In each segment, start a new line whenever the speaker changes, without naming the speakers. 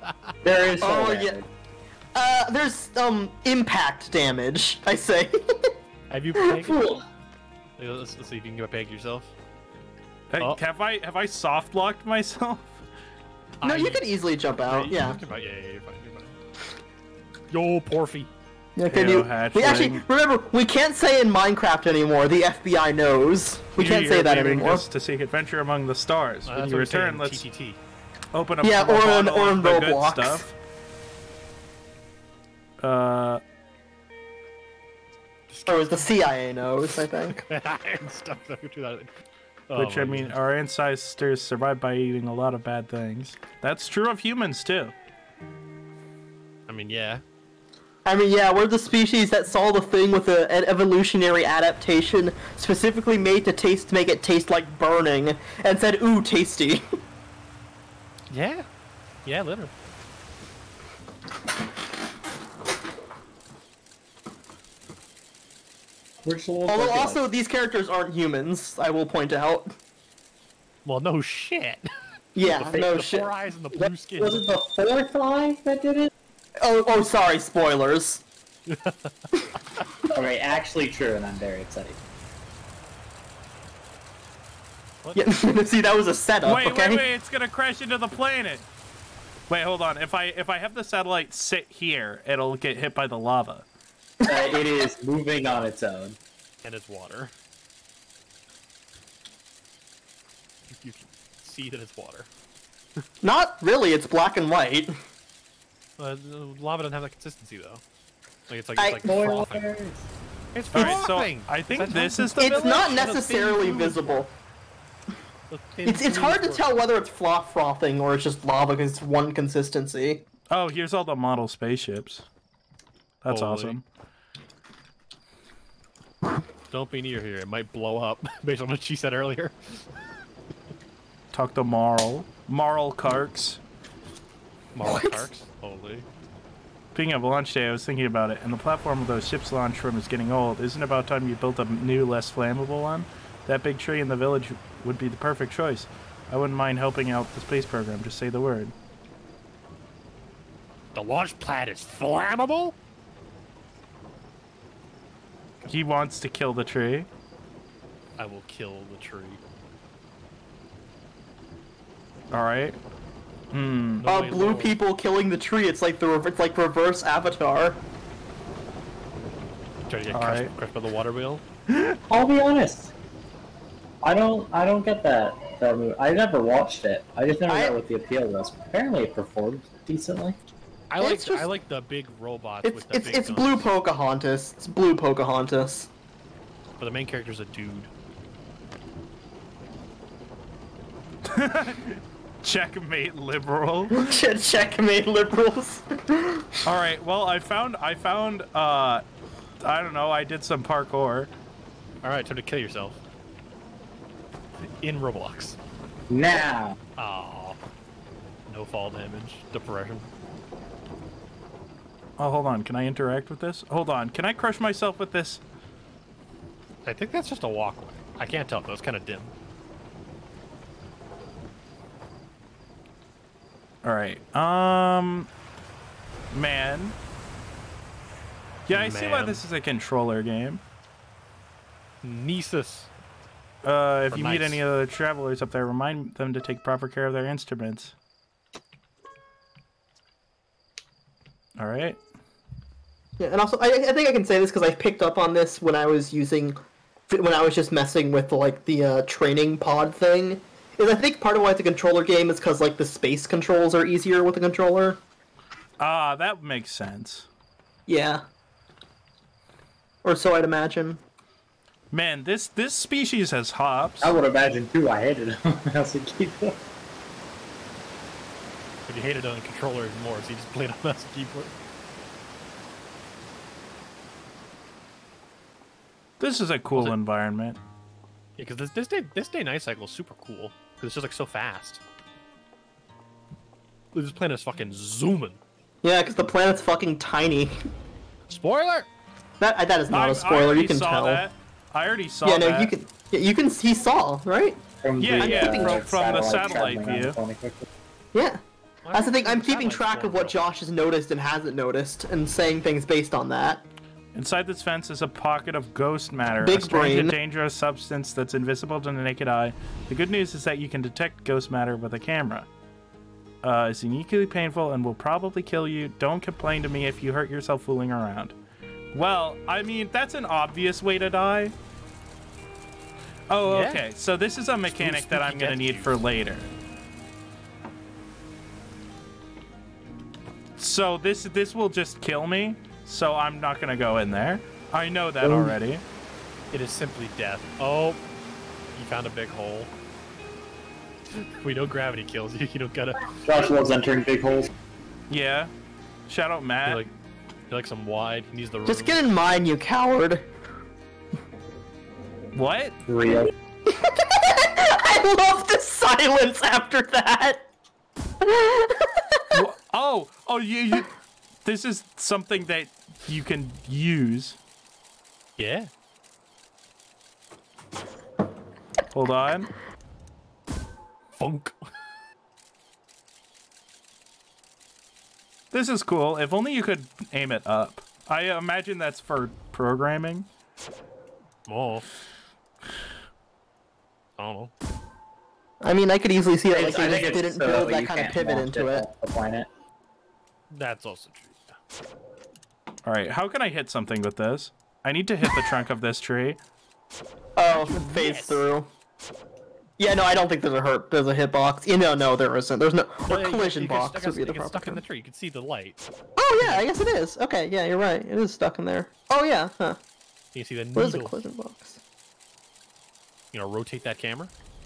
There is
Oh,
no
yeah.
damage.
There's impact damage, I say.
Have you pegged?
Cool.
Let's see if you can get a peg yourself.
Hey,
Oh.
have I soft locked myself?
No, you could easily jump out. Yeah.
You're fine, you're fine. Yo, Porfy.
Yeah, can
Ew,
you? We actually
hatchling.
remember we can't say in Minecraft anymore. The FBI knows. We can't say that
leaving
anymore.
Just to seek adventure among the stars. When
That's
you
what we say
return,
in
let's
TTT.
open up
Yeah,
the
or in
bottle of the good
Roblox.
stuff.
Or it was the CIA knows, I think.
Stuff that we do that.
Which, I mean, our ancestors survived by eating a lot of bad things. That's true of humans, too.
I mean, yeah.
I mean, yeah, we're the species that saw the thing with an evolutionary adaptation specifically made to make it taste like burning, and said, "Ooh, tasty."
Yeah. Yeah, literally.
Although also these characters aren't humans, I will point out.
Well, no shit.
Yeah, no
the
shit.
4 eyes and the blue skin.
Was it the fourth eye that did it?
Oh, sorry, spoilers.
Okay, actually true, and I'm very excited.
Yeah, see, that was a setup.
Wait,
okay.
wait, it's gonna crash into the planet. Wait, hold on. If I have the satellite sit here, it'll get hit by the lava.
It is moving on its own.
And it's water. You can see that it's water.
Not really. It's black and white.
Lava doesn't have that consistency, though. Like, it's like frothing.
Spoilers.
It's
All right, so
frothing!
I think
That's
this
how-
is the
It's
village.
not
Shut up,
necessarily
thin food.
visible.
The thin
It's
food
hard to
is
tell whether it's frothing or it's just lava because it's one consistency.
Oh, here's all the model spaceships. That's
Holy.
awesome.
Don't be near here. It might blow up, based on what she said earlier.
Talk to Marl. Marl Karks.
Marl Parks. Holy.
Speaking of launch day, I was thinking about it, and the platform those ships launch from is getting old. Isn't it about time you built a new, less flammable one? That big tree in the village would be the perfect choice. I wouldn't mind helping out the space program. Just say the word.
The launch pad is flammable?
He wants to kill the tree.
I will kill the tree.
All right. Hmm.
Nobody
Blue
knows.
people killing the tree. It's like reverse Avatar.
Trying to get
Alright.
crushed by the water wheel.
I'll be honest. I don't get that movie. I never watched it. I just never got what the appeal was. Apparently, it performed decently.
I
It's
like
just-
like the big robots
It's
with the big
it's
guns.
blue Pocahontas. It's blue Pocahontas.
But the main character's a dude.
Checkmate, liberal.
Checkmate, liberals.
All right. Well, I found. I don't know. I did some parkour.
Alright, time to kill yourself. In Roblox.
Now,
Aww. No fall damage. Depression.
Oh, hold on. Can I interact with this? Hold on. Can I crush myself with this?
I think that's just a walkway. I can't tell though, it's kind of dim.
All right. Man. Yeah, I see why
Man.
this is a controller game.
Nesis.
If you meet
nice.
any other travelers up there, remind them to take proper care of their instruments. All right.
Yeah, and also I think I can say this because I picked up on this when I was just messing with like the training pod thing. Is I think part of why it's a controller game is because like the space controls are easier with a controller.
Ah, that makes sense.
Yeah. Or so I'd imagine.
Man, this species has hops.
I would imagine too. I hated him as a keyboard.
But you hated it on controllers more, so you just played on mouse and keyboard.
This is a cool
Was it-
environment.
Yeah, because this day night cycle is super cool. Because it's just like so fast. This planet is fucking zooming.
Yeah, because the planet's fucking tiny.
Spoiler!
That is not
I
a spoiler.
already
You can
saw
tell.
that. I already saw
Yeah, no,
that.
you can. Yeah, you can. He saw, right?
From
Yeah,
the,
yeah, from the satellite
traveling around
view.
the planet quickly.
Yeah. That's the thing, I'm keeping track of what Josh has noticed and hasn't noticed, and saying things based on that.
Inside this fence is a pocket of ghost matter,
Big
a strange
brain.
and dangerous substance that's invisible to the naked eye. The good news is that you can detect ghost matter with a camera. It's uniquely painful and will probably kill you. Don't complain to me if you hurt yourself fooling around. Well, I mean, that's an obvious way to die. Oh,
Yeah.
okay. So this is a mechanic that I'm going to need for later. So this will just kill me, so I'm not going to go in there. I know that already.
It is simply death. Oh, you found a big hole. We know gravity kills you. You don't gotta.
Josh loves entering big holes.
Yeah. Shout out Matt.
You're like some wide. He needs the room.
Just get in mine, you coward.
What?
Real.
I love the silence after that.
Oh, you. This is something that you can use.
Yeah.
Hold on.
Funk.
This is cool. If only you could aim it up. I imagine that's for programming.
Oh. I don't know.
I mean, I could easily see that, like,
I
they
think
just
it's
didn't
so
build
that
that
you
kind of
can't
pivot
launch
into it.
off the planet.
That's also true.
All right, how can I hit something with this? I need to hit the trunk of this tree.
Oh, phase through. Yeah, no, I don't think there's a hitbox. You know, no, there isn't. There's no or collision box would be the proper
stuck in
term.
the tree. You can see the light.
Oh yeah, I guess it is. Okay, yeah, you're right. It is stuck in there. Oh yeah, huh?
You can see the
What is a
needle.
collision box?
You know, rotate that camera.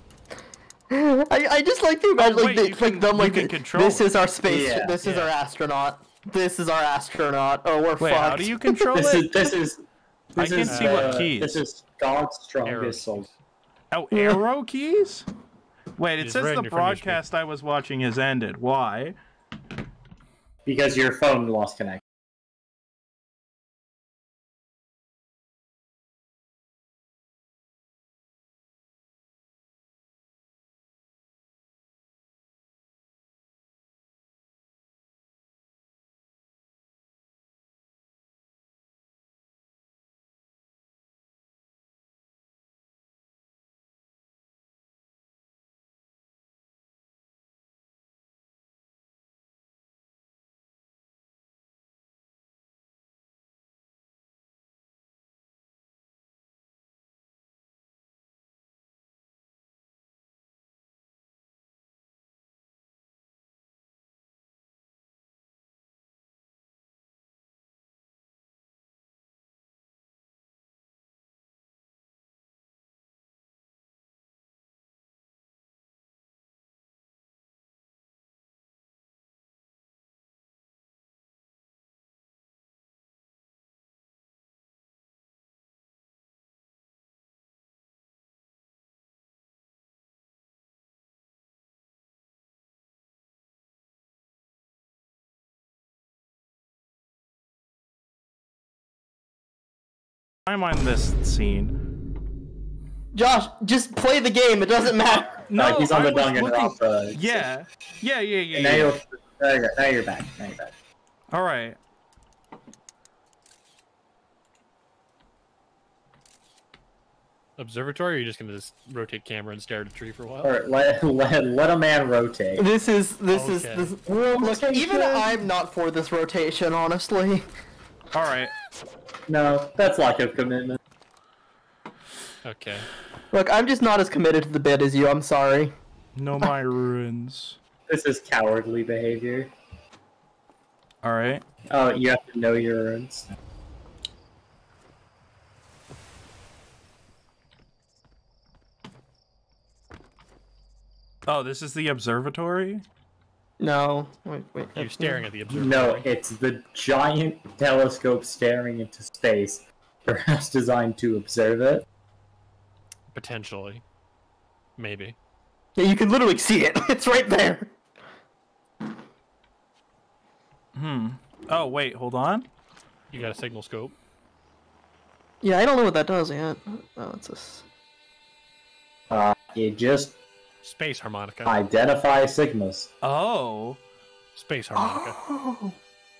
I just like to imagine
wait,
like they,
you can-
like them
you
like
can control
this
it.
is our space.
Yeah,
this is
yeah.
our astronaut. This is our astronaut. Oh, we're
Wait,
fucked.
how do you control
This
it?
is this is.
I
This
can't
is,
see what keys.
This is God's
Arrow
strongest soul.
keys.
Oh, arrow keys? Wait, it
It's
says
right
the
in your finger screen.
broadcast I was watching has ended. Why?
Because your phone lost connection.
I'm on this scene.
Josh, just play the game. It doesn't matter.
No,
He's on
I
the
was
Danganronpa.
Yeah. Yeah.
And now you're now you're back. Now you're back.
All right.
Observatory, or are you just gonna just rotate camera and stare at a tree for a while?
All right, let a man rotate.
This is
Okay.
Look, even I'm not for this rotation, honestly.
All right.
No, that's lack of commitment.
Okay.
Look, I'm just not as committed to the bit as you. I'm sorry.
Know my ruins.
This is cowardly behavior.
All right.
Oh, you have to know your runes.
Oh, this is the observatory?
No. Wait.
You're staring at the observatory.
No, it's the giant telescope staring into space, perhaps designed to observe it.
Potentially. Maybe.
Yeah, you can literally see it. It's right there.
Oh, wait, hold on.
You got a signal scope.
Yeah, I don't know what that does yet. Oh, it's this.
You just
Space harmonica.
identify sigmas.
Oh.
Space harmonica.
Oh.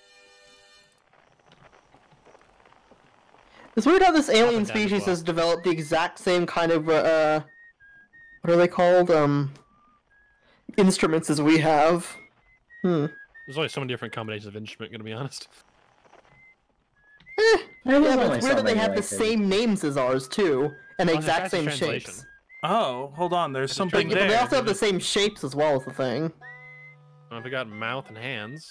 It's weird how this alien species has developed the exact same kind of, what are they called? Instruments as we have.
There's only so many different combinations of instrument, gonna be honest.
Yeah, but it's weird that they have the same names as ours, too. And the exact same shapes.
Oh, hold on, there's something there.
But they also have the same shapes as well as the thing.
They got mouth and hands.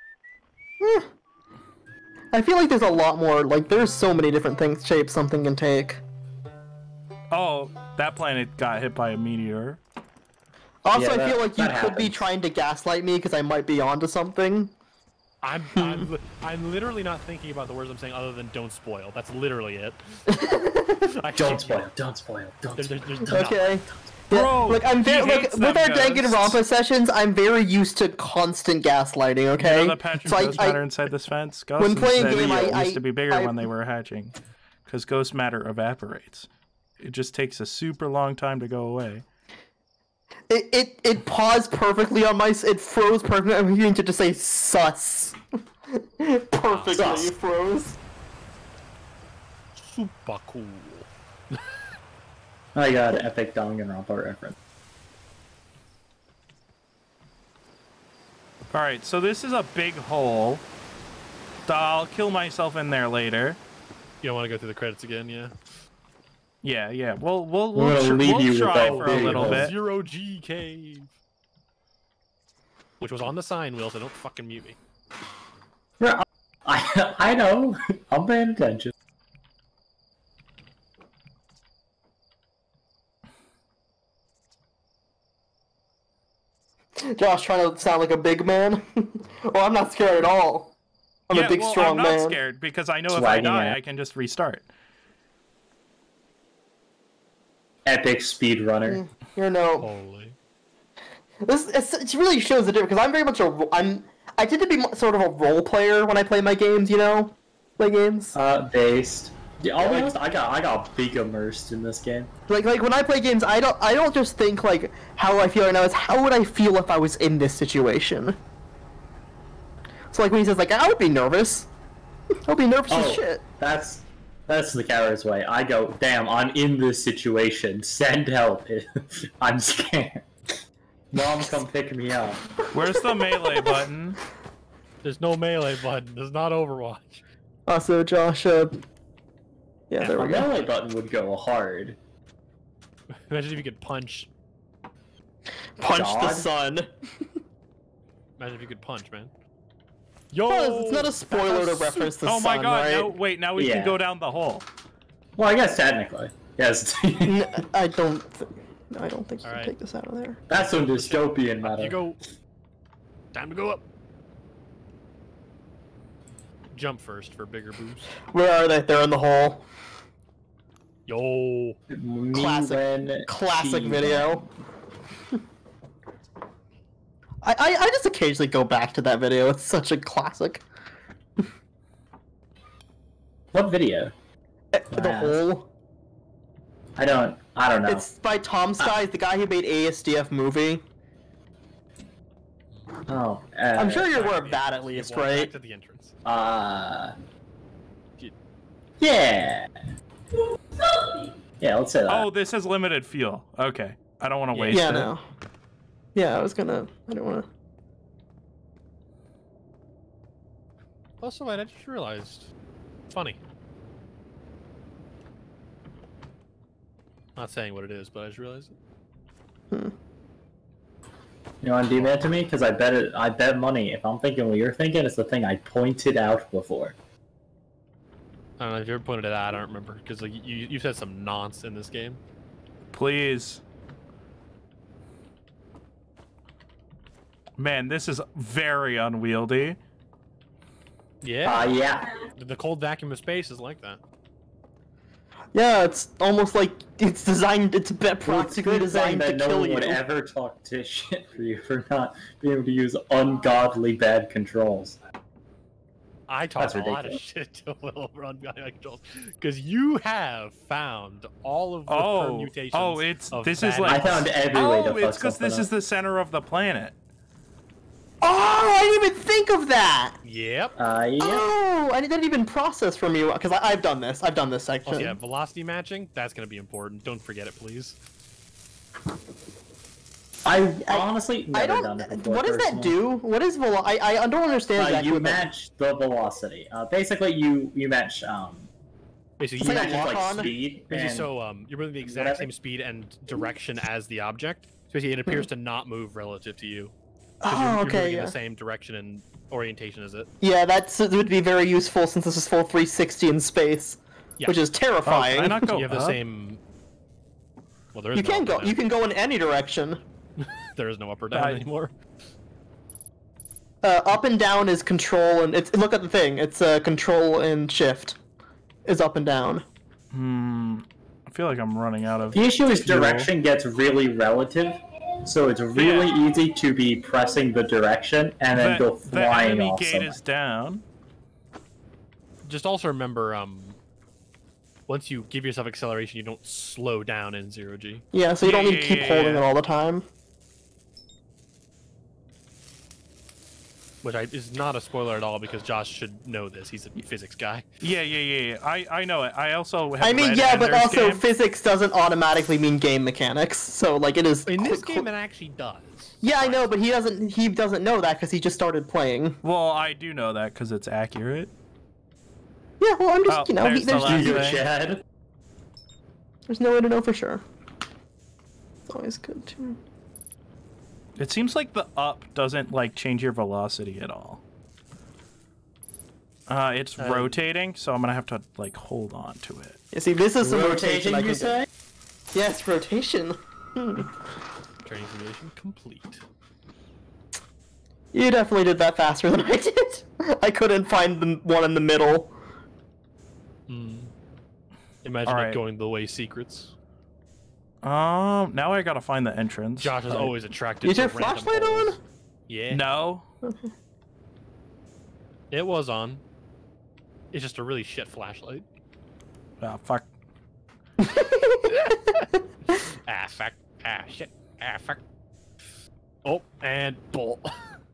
I feel like there's a lot more, like, there's so many different shapes something can take.
Oh, that planet got hit by a meteor.
Also, I feel like you could be trying to gaslight me because I might be onto something.
I'm literally not thinking about the words I'm saying other than "don't spoil." That's literally it.
Don't spoil. Don't spoil. Don't spoil.
Okay.
Bro,
like I'm very with our
ghosts.
Danganronpa sessions, I'm very used to constant gaslighting. Okay.
You know the Patrick ghost matter inside this fence. Ghosts
when playing game,
used to be bigger when they were hatching, because ghost matter evaporates. It just takes a super long time to go away.
It paused perfectly on my. It froze perfectly. I'm hearing to just say sus. Perfectly
Sus.
froze.
Super cool.
I got an epic Danganronpa reference.
Alright, so this is a big hole. I'll kill myself in there later.
You don't want to go through the credits again, yeah?
Yeah. We'll try for a little bit.
0G cave. Which was on the sign, Will, so don't fucking mute me.
Yeah, I know. I'm paying attention.
Josh trying to sound like a big man. Well, I'm not scared at all. I'm a big, strong man.
I'm not scared because I know if I die, I can just restart.
Epic speedrunner.
You know.
Holy.
It really shows the difference because I'm very much I tend to be sort of a role player when I play my games. You know, play games.
Based. Yeah, I'll be honest, I got big immersed in this game.
Like when I play games, I don't just think like how I feel right now. Is how would I feel if I was in this situation? So like when he says like I would be nervous, I'll be nervous as shit.
That's the coward's way. I go, damn, I'm in this situation. Send help. I'm scared. Mom, come pick me up.
Where's the melee button?
There's no melee button. There's not Overwatch.
Also, Josh. Yeah, there we go.
A melee button would go hard.
Imagine if you could punch.
Punch
God?
the sun.
Imagine if you could punch, man. Yo!
Well, it's not a spoiler to reference the sun,
Oh my god,
right?
no, wait, now we can go down the hole.
Well, I guess technically. Yes.
I don't think you can take this out of there.
That's some dystopian matter.
You go. Time to go up. Jump first for bigger boost.
Where are they? They're in the hole.
Yo.
Classic video. I just occasionally go back to that video. It's such a classic.
What video?
The hole.
I don't know.
It's by Tom Skies, the guy who made ASDF movie.
Oh.
I'm sure you're aware of that at least, right?
Back to the entrance.
Yeah. Yeah, let's say that.
Oh, this is limited fuel. Okay. I don't want to waste it.
Yeah, no. Yeah, I didn't want to.
Also, I just realized. Funny. Not saying what it is, but I just realized it.
You want to do that to me? Because I bet money. If I'm thinking what you're thinking, it's the thing I pointed out before.
I don't know if you ever pointed it out. I don't remember because like you said some nonce in this game.
Please. Man, this is very unwieldy.
Yeah.
Yeah.
The cold vacuum of space is like that.
Yeah, it's almost like it's designed. It's practically designed to
no
kill
one
you.
would ever talk to shit for you for not being able to use ungodly bad controls.
I talk a lot of shit to Will over ungodly controls because you have found all of the permutations.
This is like
I found every way to fuck
it's because this is the center of the planet.
Oh, I didn't even think of that!
Yep.
Yeah.
Oh, I didn't even process from you, because I've done this. I've done this section.
Also, yeah, velocity matching, that's going to be important. Don't forget it, please.
I honestly never done it before.
What does that do? What is I don't understand exactly.
You match the velocity. Basically, you match
Basically,
It's
you
like a
match
lock-on.
speed.
basically,
And
so you're moving the exact
whatever.
same speed and direction as the object. So basically, it appears to not move relative to you.
Oh,
You're
okay,
moving in
yeah.
the same direction and orientation as it.
Yeah, it would be very useful since this is full 360 in space,
Yeah.
which is terrifying.
Can I not go
You have the
up?
same. Well, there is
You
no
can
up
go.
or
You
down.
can go in any direction.
There is no up or down
Right.
anymore.
Up and down is control, and it's look at the thing. It's control and shift is up and down.
I feel like I'm running out of.
the issue is
fuel.
direction gets really relative, so it's really easy to be pressing the direction and then go
The
flying
enemy
off
gate
somewhere.
is down.
Just also remember, once you give yourself acceleration, you don't slow down in 0G.
Yeah, so you don't
Yeah,
need to keep
yeah,
holding
yeah.
it all the time.
Which is not a spoiler at all because Josh should know this. He's a physics guy.
Yeah. I know it. I also have
I mean,
read
yeah, but
Ender's
also
Game.
physics doesn't automatically mean game mechanics. So like it is.
In this game, it actually does.
Yeah, I know, but he doesn't know that because he just started playing.
Well, I do know that because it's accurate.
Yeah, well, I'm just
Oh,
you know,
there's the last
You
thing.
Chad.
there's no way to know for sure. It's always good to.
It seems like the up doesn't like change your velocity at all. It's rotating, so I'm gonna have to like hold on to it.
You see, this is some
Rotation,
rotation. I
you
can
say?
Yes, rotation.
Training simulation complete.
You definitely did that faster than I did. I couldn't find the one in the middle.
Imagine
All
it
right.
going the way secrets.
Now I gotta find the entrance.
Josh is
but-
always attracted
Is
to
your
random
flashlight
holes.
on?
Yeah.
No.
It was on. It's just a really shit flashlight.
Ah, fuck.
Ah, fuck. Ah, shit. Ah, fuck. Oh, and bolt.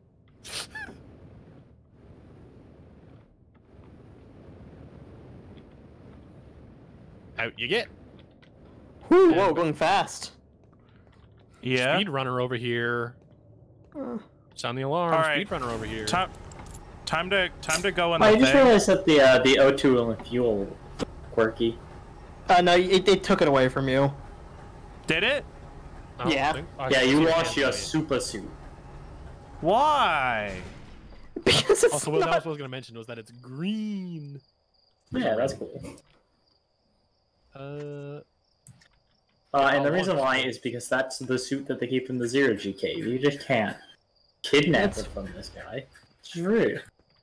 Out you get.
Whew, whoa, going fast.
Yeah.
Speed runner over here. Sound the alarm.
All right.
Speed runner over here.
Time to go in
I
the
just
thing.
realized that the O2 and fuel quirky.
No, it took it away from you.
Did it?
I don't
Yeah.
think- I
Yeah,
see
you
it
lost your
canceled.
super suit.
Why?
Because it's
Also, what
not...
else I was going to mention was that it's green.
Yeah, that's cool.
Uh,
And the
Oh,
reason why
wonderful.
is because that's the suit that they keep in the Zero-G cave. You just can't kidnap
That's-
it from this guy. It's rude.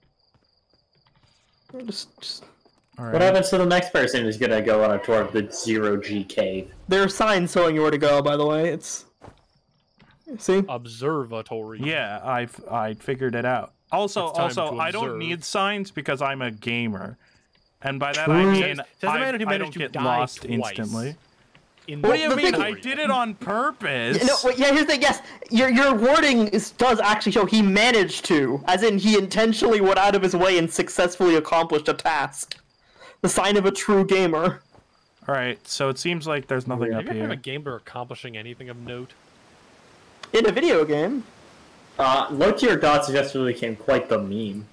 Just...
All
What
right.
happens to the next person who's gonna go on a tour of the Zero-G cave?
There are signs showing you where to go, by the way. It's... See?
observatory.
Yeah, I figured it out. Also,
It's time to
I don't
observe.
need signs because I'm a gamer, and by that
True.
I mean
Says the man who
I
managed
don't
to
get
die
lost
twice.
instantly.
In
What do you
the
mean?
thing-
I did it on purpose.
No, wait, yeah, here's the thing. Yes, your wording does actually show he managed to, as in he intentionally went out of his way and successfully accomplished a task. The sign of a true gamer.
All right, so it seems like there's nothing
Have
up
you ever heard of a
here.
gamer accomplishing anything of note?
In a video game.
Low tier dots just really became quite the meme.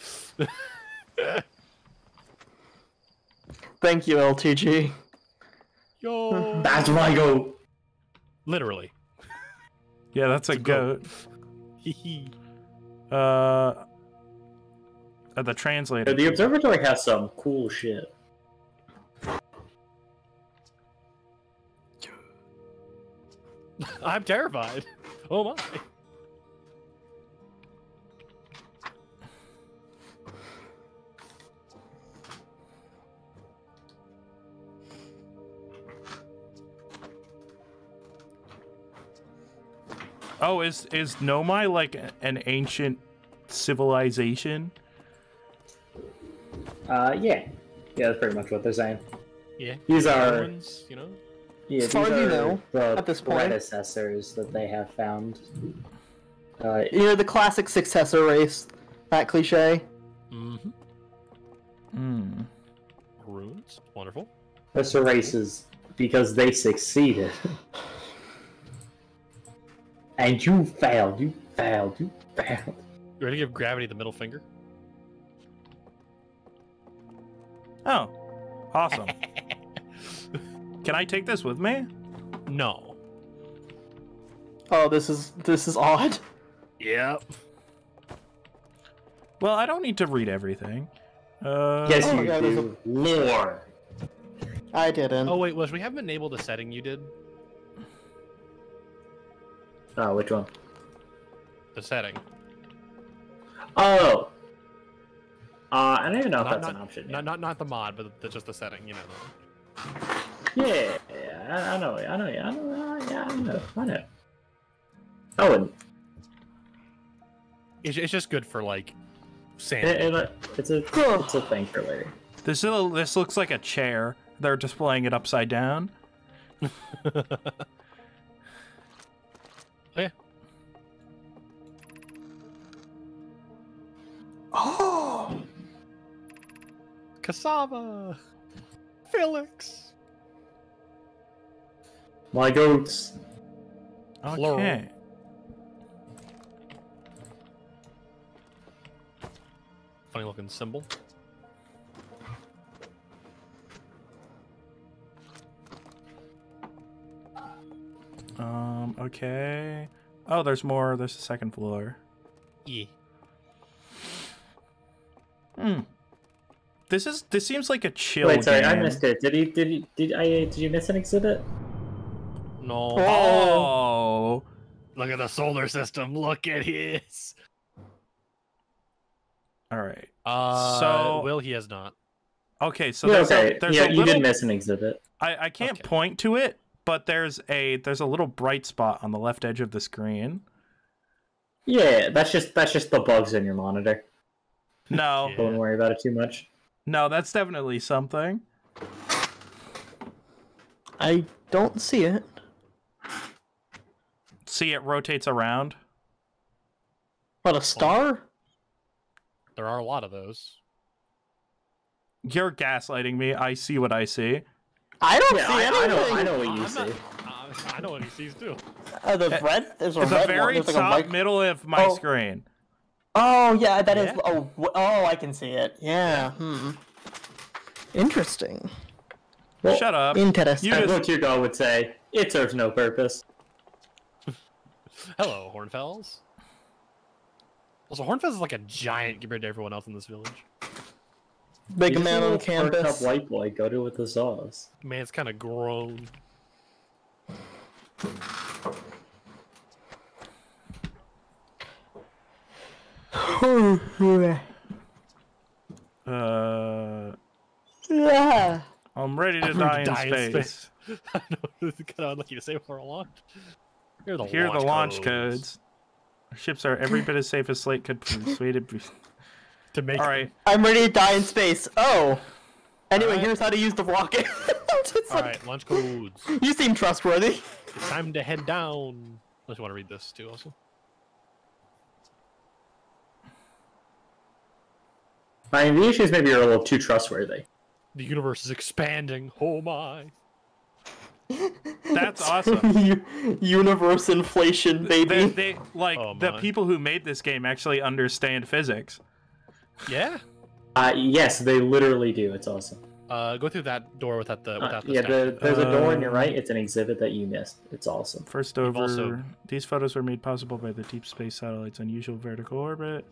Thank you, LTG.
Yo.
That's my go.
Literally.
Yeah, that's a goat. The translator.
The observatory has some cool shit.
I'm terrified. Oh my.
Oh, is Nomai like an ancient civilization?
Yeah. Yeah, that's pretty much what they're saying.
Yeah.
These are-
Romans, you know.
Yeah,
As far
these
as you
are
know,
the
at this point.
predecessors that they have found.
You know, the classic successor race, that cliche.
Mm-hmm.
Hmm.
Runes, wonderful.
Successor races because they succeeded. And you failed, you failed, you failed.
You ready to give Gravity the middle finger?
Oh, awesome. Can I take this with me?
No.
Oh, this is odd.
Yep.
Well, I don't need to read everything.
Yes,
Oh,
you
yeah, there's
do. Lore.
I didn't.
Oh wait, was we haven't enabled the setting you did?
Oh, which one?
The setting.
Oh. I don't even know if that's an option. Yet.
Not the mod, but just the setting. You know.
Yeah, I know. I wouldn't.
It's just good for like sand.
It's a thing for later.
This looks like a chair. They're displaying it upside down.
Yeah.
Oh.
Cassava. Felix.
My goats.
Okay.
Funny looking symbol.
Okay. Oh, there's more. There's a second floor.
Yeah.
This seems like a chill
Wait, sorry,
game.
I missed it. Did you miss an exhibit?
No.
Oh.
Look at the solar system. Look at his.
All right.
So Will he has not.
Okay, so
Yeah,
there's a
you
little,
did miss an exhibit.
I can't
Okay.
point to it, but there's a little bright spot on the left edge of the screen.
Yeah, that's just the bugs in your monitor.
No.
Yeah.
Don't worry about it too much.
No, that's definitely something.
I don't see it.
See, it rotates around.
What, a star?
There are a lot of those.
You're gaslighting me. I see what I see.
I don't
Yeah,
see anything.
I know what you
I'm
see.
not- I know what he sees too.
There's red. There's a
It's
red
the very
one. There's like a
top
white...
middle of my
Oh.
screen.
Oh yeah, that is.
Yeah.
Oh, I can see it. Yeah. Interesting.
Well,
Shut up.
Interesting.
You
As
just-
Lotugo would say, it serves no purpose.
Hello, Hornfells. Also, Hornfells is like a giant compared to everyone else in this village.
Big
You just
man
a
on
little perked
campus.
up white boy, go to it with the sauce.
Man's kind of grown.
Yeah.
I'm ready to
I'm
die,
ready
in space.
I know, this is kind of unlucky to say before a launch. Here
Here are the launch codes. Our ships are every bit as safe as Slate could persuade it.
To make
All right.
I'm ready to die in space. Oh. Anyway,
Alright.
here's how to use the rocket. It's
All
like-
right, launch codes.
You seem trustworthy.
It's time to head down. Unless you want to read this too, also.
I mean, the issue is maybe you're a little too trustworthy.
The universe is expanding. Oh my.
That's awesome.
Universe inflation, baby.
They like
Oh,
the
my.
people who made this game actually understand physics.
Yeah.
Yes, they literally do. It's awesome.
Go through that door without the
Yeah,
statue.
there's a door on your right. It's an exhibit that you missed. It's awesome.
First
You've
over,
also-
these photos were made possible by the deep space satellite's unusual vertical orbit.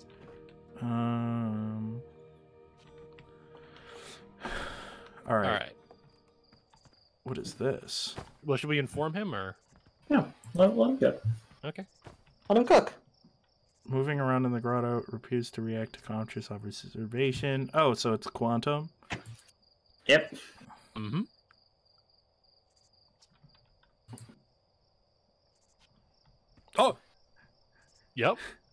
All right.
All right.
What is this?
Well, should we inform him or?
Yeah, let him go.
Okay.
Let him cook.
Moving around in the grotto appears to react to conscious observation. Oh, so it's quantum.
Yep.
Mm-hmm. Oh. Yep.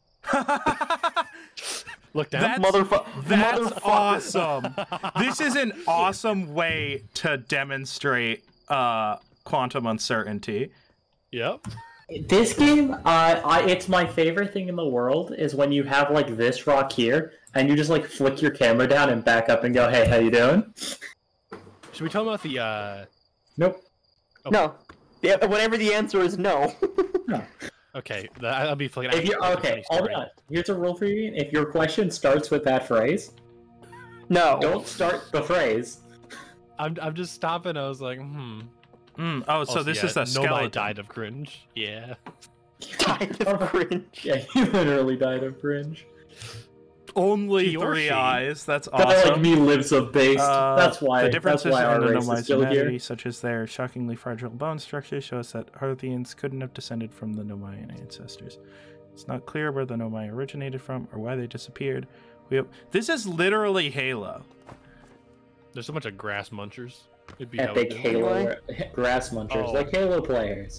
Look down.
That's,
Motherfucker.
that's awesome. This is an awesome way to demonstrate quantum uncertainty.
Yep.
This game, it's my favorite thing in the world is when you have like this rock here, and you just like flick your camera down and back up and go, "Hey, how you doing?"
Should we talk about the?
Nope.
Oh.
No. Yeah, whatever the answer is, no.
No.
Okay, I'll be flicking.
If you okay, hold on. Here's a rule for you: if your question starts with that phrase,
No.
don't start the phrase.
I'm just stopping. I was like,
Oh, so
Also,
this
yeah,
is a skeleton.
Nomai died of cringe. Yeah.
Died of cringe.
Yeah, he literally died of cringe.
Only
He or
3
she.
eyes. That's
That
awesome.
like me lives of based. That's why.
The
That's
differences
why our
in the
race is
Nomai's
still
humanity,
here.
such as their shockingly fragile bone structure, show us that Arthians couldn't have descended from the Nomaian ancestors. It's not clear where the Nomai originated from or why they disappeared. This is literally Halo.
There's so much of grass munchers. It'd be
Epic
hella good.
Halo grass munchers,
Oh.
like Halo players.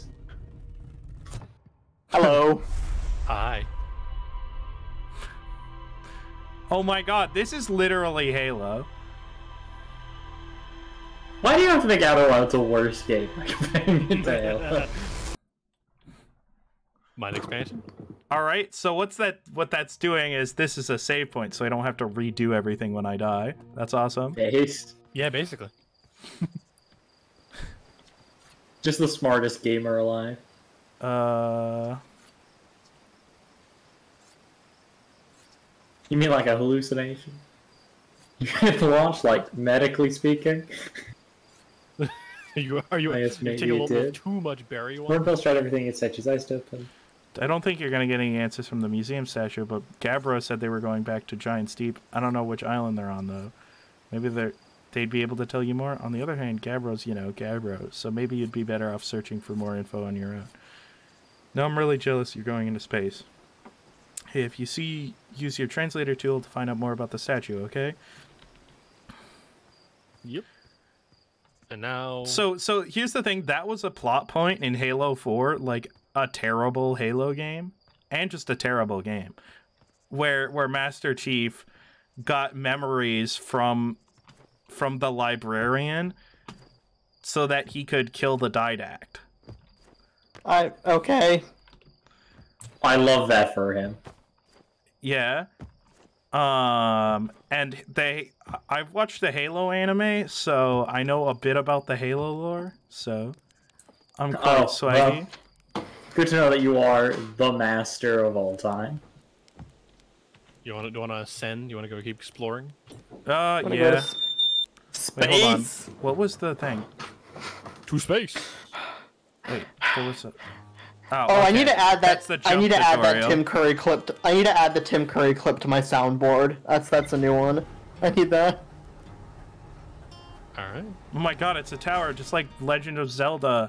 Hello.
Hi.
Oh my god, this is literally Halo.
Why do you have to make Attlerock's the worst game? Comparing it to Halo?
Mine expansion.
Alright, so what that's doing is this is a save point, so I don't have to redo everything when I die. That's awesome.
Based.
Yeah, basically.
Just the smartest gamer alive. You mean like a hallucination? You had launched, like, medically speaking?
Are you
I guess maybe
taking a
it
little
did.
too much berry one?
Hornbill's tried everything it set his eyes open.
I don't think you're going to get any answers from the museum statue, but Gabbro said they were going back to Giant's Deep. I don't know which island they're on, though. Maybe they'd be able to tell you more. On the other hand, Gabbro's, Gabbro, so maybe you'd be better off searching for more info on your own. No, I'm really jealous you're going into space. Hey, if you see, use your translator tool to find out more about the statue, okay?
Yep. And now...
So here's the thing. That was a plot point in Halo 4, like a terrible Halo game, and just a terrible game, where Master Chief got memories from the librarian so that he could kill the Didact.
Okay.
I love that for him.
Yeah. And I've watched the Halo anime, so I know a bit about the Halo lore, so I'm quite swaggy.
Well, good to know that you are the master of all time.
Do you want to ascend? You want to go keep exploring?
Wanna go to
Yeah.
Space.
Wait, hold on. What was the thing?
To space.
Wait, what was it?
Oh, I need to add that.
That's the
I need to
jump
add that
tutorial.
Tim Curry clip. I need to add the Tim Curry clip to my soundboard. That's a new one. I need that.
All right.
Oh my god, it's a tower, just like Legend of Zelda.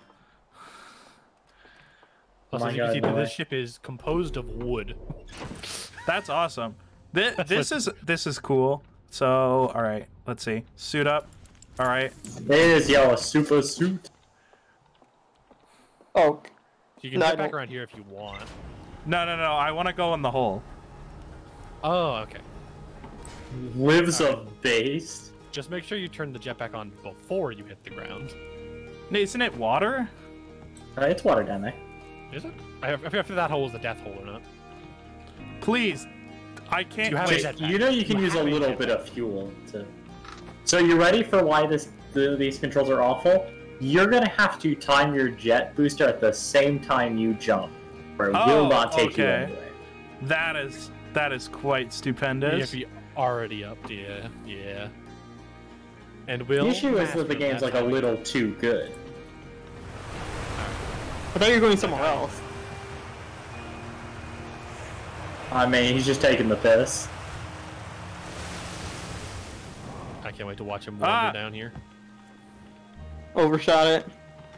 Plus,
my
as you can
God,
see,
no way.
this ship is composed of wood.
That's awesome. This is cool. So, all right, let's see. Suit up. All right.
It is, yo, a super suit.
Oh,
You can
No, I
get back
don't-
around here if you want.
No. I want to go in the hole.
Oh, okay.
Lives of base.
Just make sure you turn the jetpack on before you hit the ground.
Isn't it water?
It's water down there.
Is it? I forget if that hole is the death hole or not.
Please. I can't
You have
wait.
a jetpack.
You know you can use a little bit of fuel to... So you ready for why these controls are awful? You're gonna have to time your jet booster at the same time you jump, or it will not take you
okay.
anywhere.
That is quite
You
stupendous.
have to be already up, yeah. And we'll
The issue is
master
that the game's
that
like a
time.
little too good.
I thought you were going somewhere else.
I mean, he's just taking the piss.
I can't wait to watch him wander down here.
Overshot it.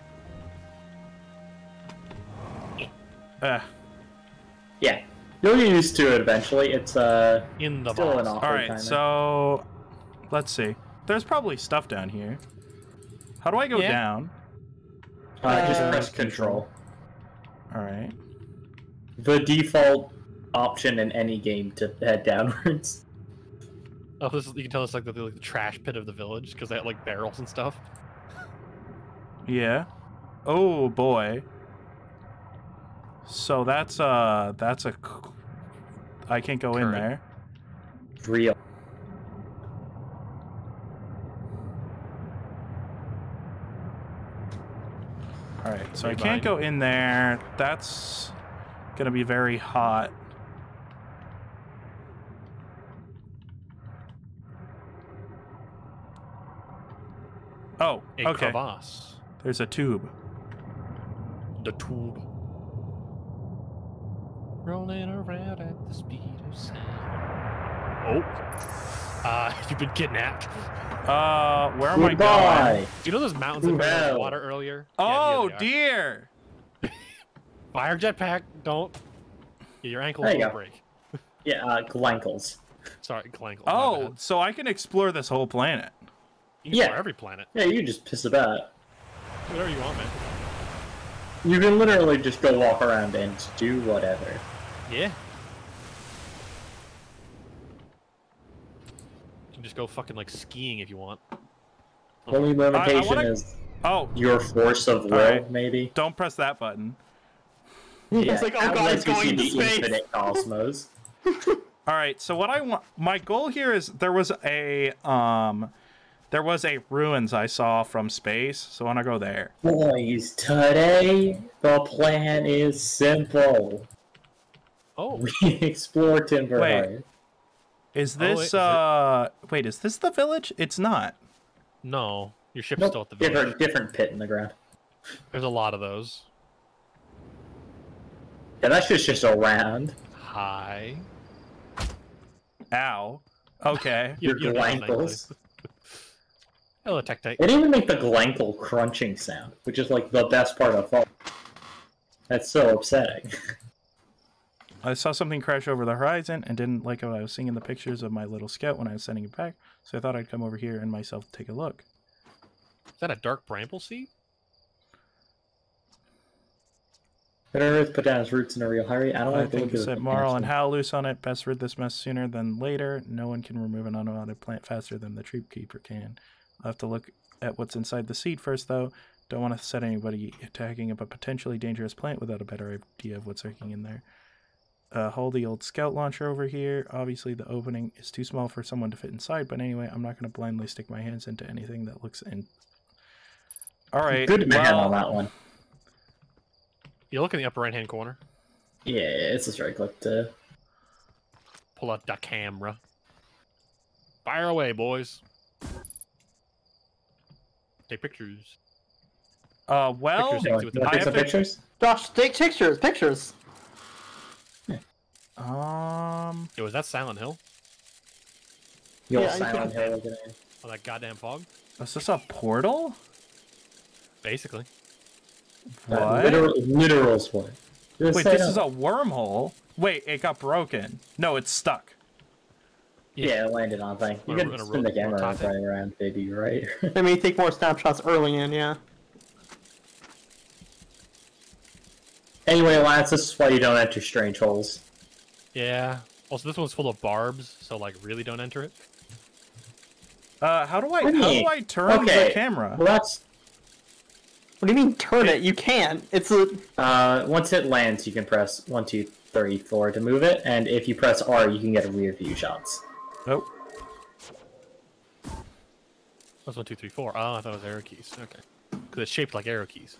Yeah, you'll get used to it eventually. It's
In the
still an
boss.
awkward
All right,
kinda.
so let's see. There's probably stuff down here. How do I go
Yeah.
down?
Just
Uh,
press control.
All right.
The default option in any game to head downwards.
Oh, you can tell it's like the trash pit of the village because they have like barrels and stuff.
Yeah. Oh boy. So that's a. I can't go in there.
Real.
All right, so I can't go in there. That's gonna be very hot. Oh,
A
okay.
crevasse.
There's a tube.
The tube. Rolling around at the speed of sound. Oh. You've been kidnapped.
Where am I
Goodbye.
going?
You know those mountains that fell in the water earlier?
Oh,
yeah,
dear.
Fire jetpack, don't. Yeah, your ankles
There you
will
go.
break.
Yeah, glankles.
Sorry, Clankle.
Oh, so I can explore this whole planet.
You can explore every planet.
Yeah, you can just piss about.
Whatever you want, man.
You can literally just go walk around and do whatever.
Yeah. You can just go fucking like skiing if you want.
Only limitation
wanna...
is
Oh,
your force of will,
right.
maybe.
Don't press that button.
Yeah,
It's like, oh
that
god,
lets
it's
you
going
see
into
the
space.
infinite cosmos.
All right, so what I want, my goal here is there was a ruins I saw from space, so I want to go there.
Boys, today the plan is simple.
Oh,
We explore Timberheart.
Is
wait,
this
is
wait, is this the village? It's not.
no. Your ship's
Nope,
still at the village.
different pit in the ground.
There's a lot of those.
Yeah, that's just around.
Hi.
Ow. Okay.
Your
you don't know
glankles.
Hello, Tectite.
They didn't even make the glankle crunching sound, which is like the best part of all. That's so upsetting.
I saw something crash over the horizon and didn't like what I was seeing in the pictures of my little scout when I was sending it back, so I thought I'd come over here and myself take a look.
Is that a dark bramble seed?
Earth put down his roots in a real hurry. I don't
I
like the
think
look of
set
the
Marl and Hal loose on it. Best rid this mess sooner than later. No one can remove an unwanted plant faster than the tree keeper can. I'll have to look at what's inside the seed first, though. Don't want to set anybody attacking up a potentially dangerous plant without a better idea of what's lurking in there. Hold the old scout launcher over here. Obviously, the opening is too small for someone to fit inside, but anyway, I'm not going to blindly stick my hands into anything that looks in. All right.
Good man on that one.
You look in the upper right-hand corner.
Yeah, it's just right click to.
Pull out the camera. Fire away, boys. Take pictures.
Well,
Pictures.
You want to take some pictures?
Josh, take pictures.
Yo, was that Silent Hill?
The old
Yeah, you
Silent
can-
Hill looking at.
Oh, that goddamn fog?
is this a portal?
Basically.
What?
Literal sport.
Wait, this is a wormhole? Wait, it got broken. No, it's stuck.
Yeah, it landed on thing. You
We're
can
gonna
spin the camera
rotate.
right around, baby, right?
I mean, take more snapshots early in, yeah.
Anyway, Lance, this is why you don't enter strange holes.
Yeah. Also, this one's full of barbs, so, like, really don't enter it.
How do I turn the camera?
Well, that's
What do you mean turn it? You can't. It's a...
once it lands, you can press 1, 2, 3, 4 to move it, and if you press R, you can get rear view shots.
Oh.
That's 1, 2, 3, 4. Oh, I thought it was arrow keys. Okay. Because it's shaped like arrow keys.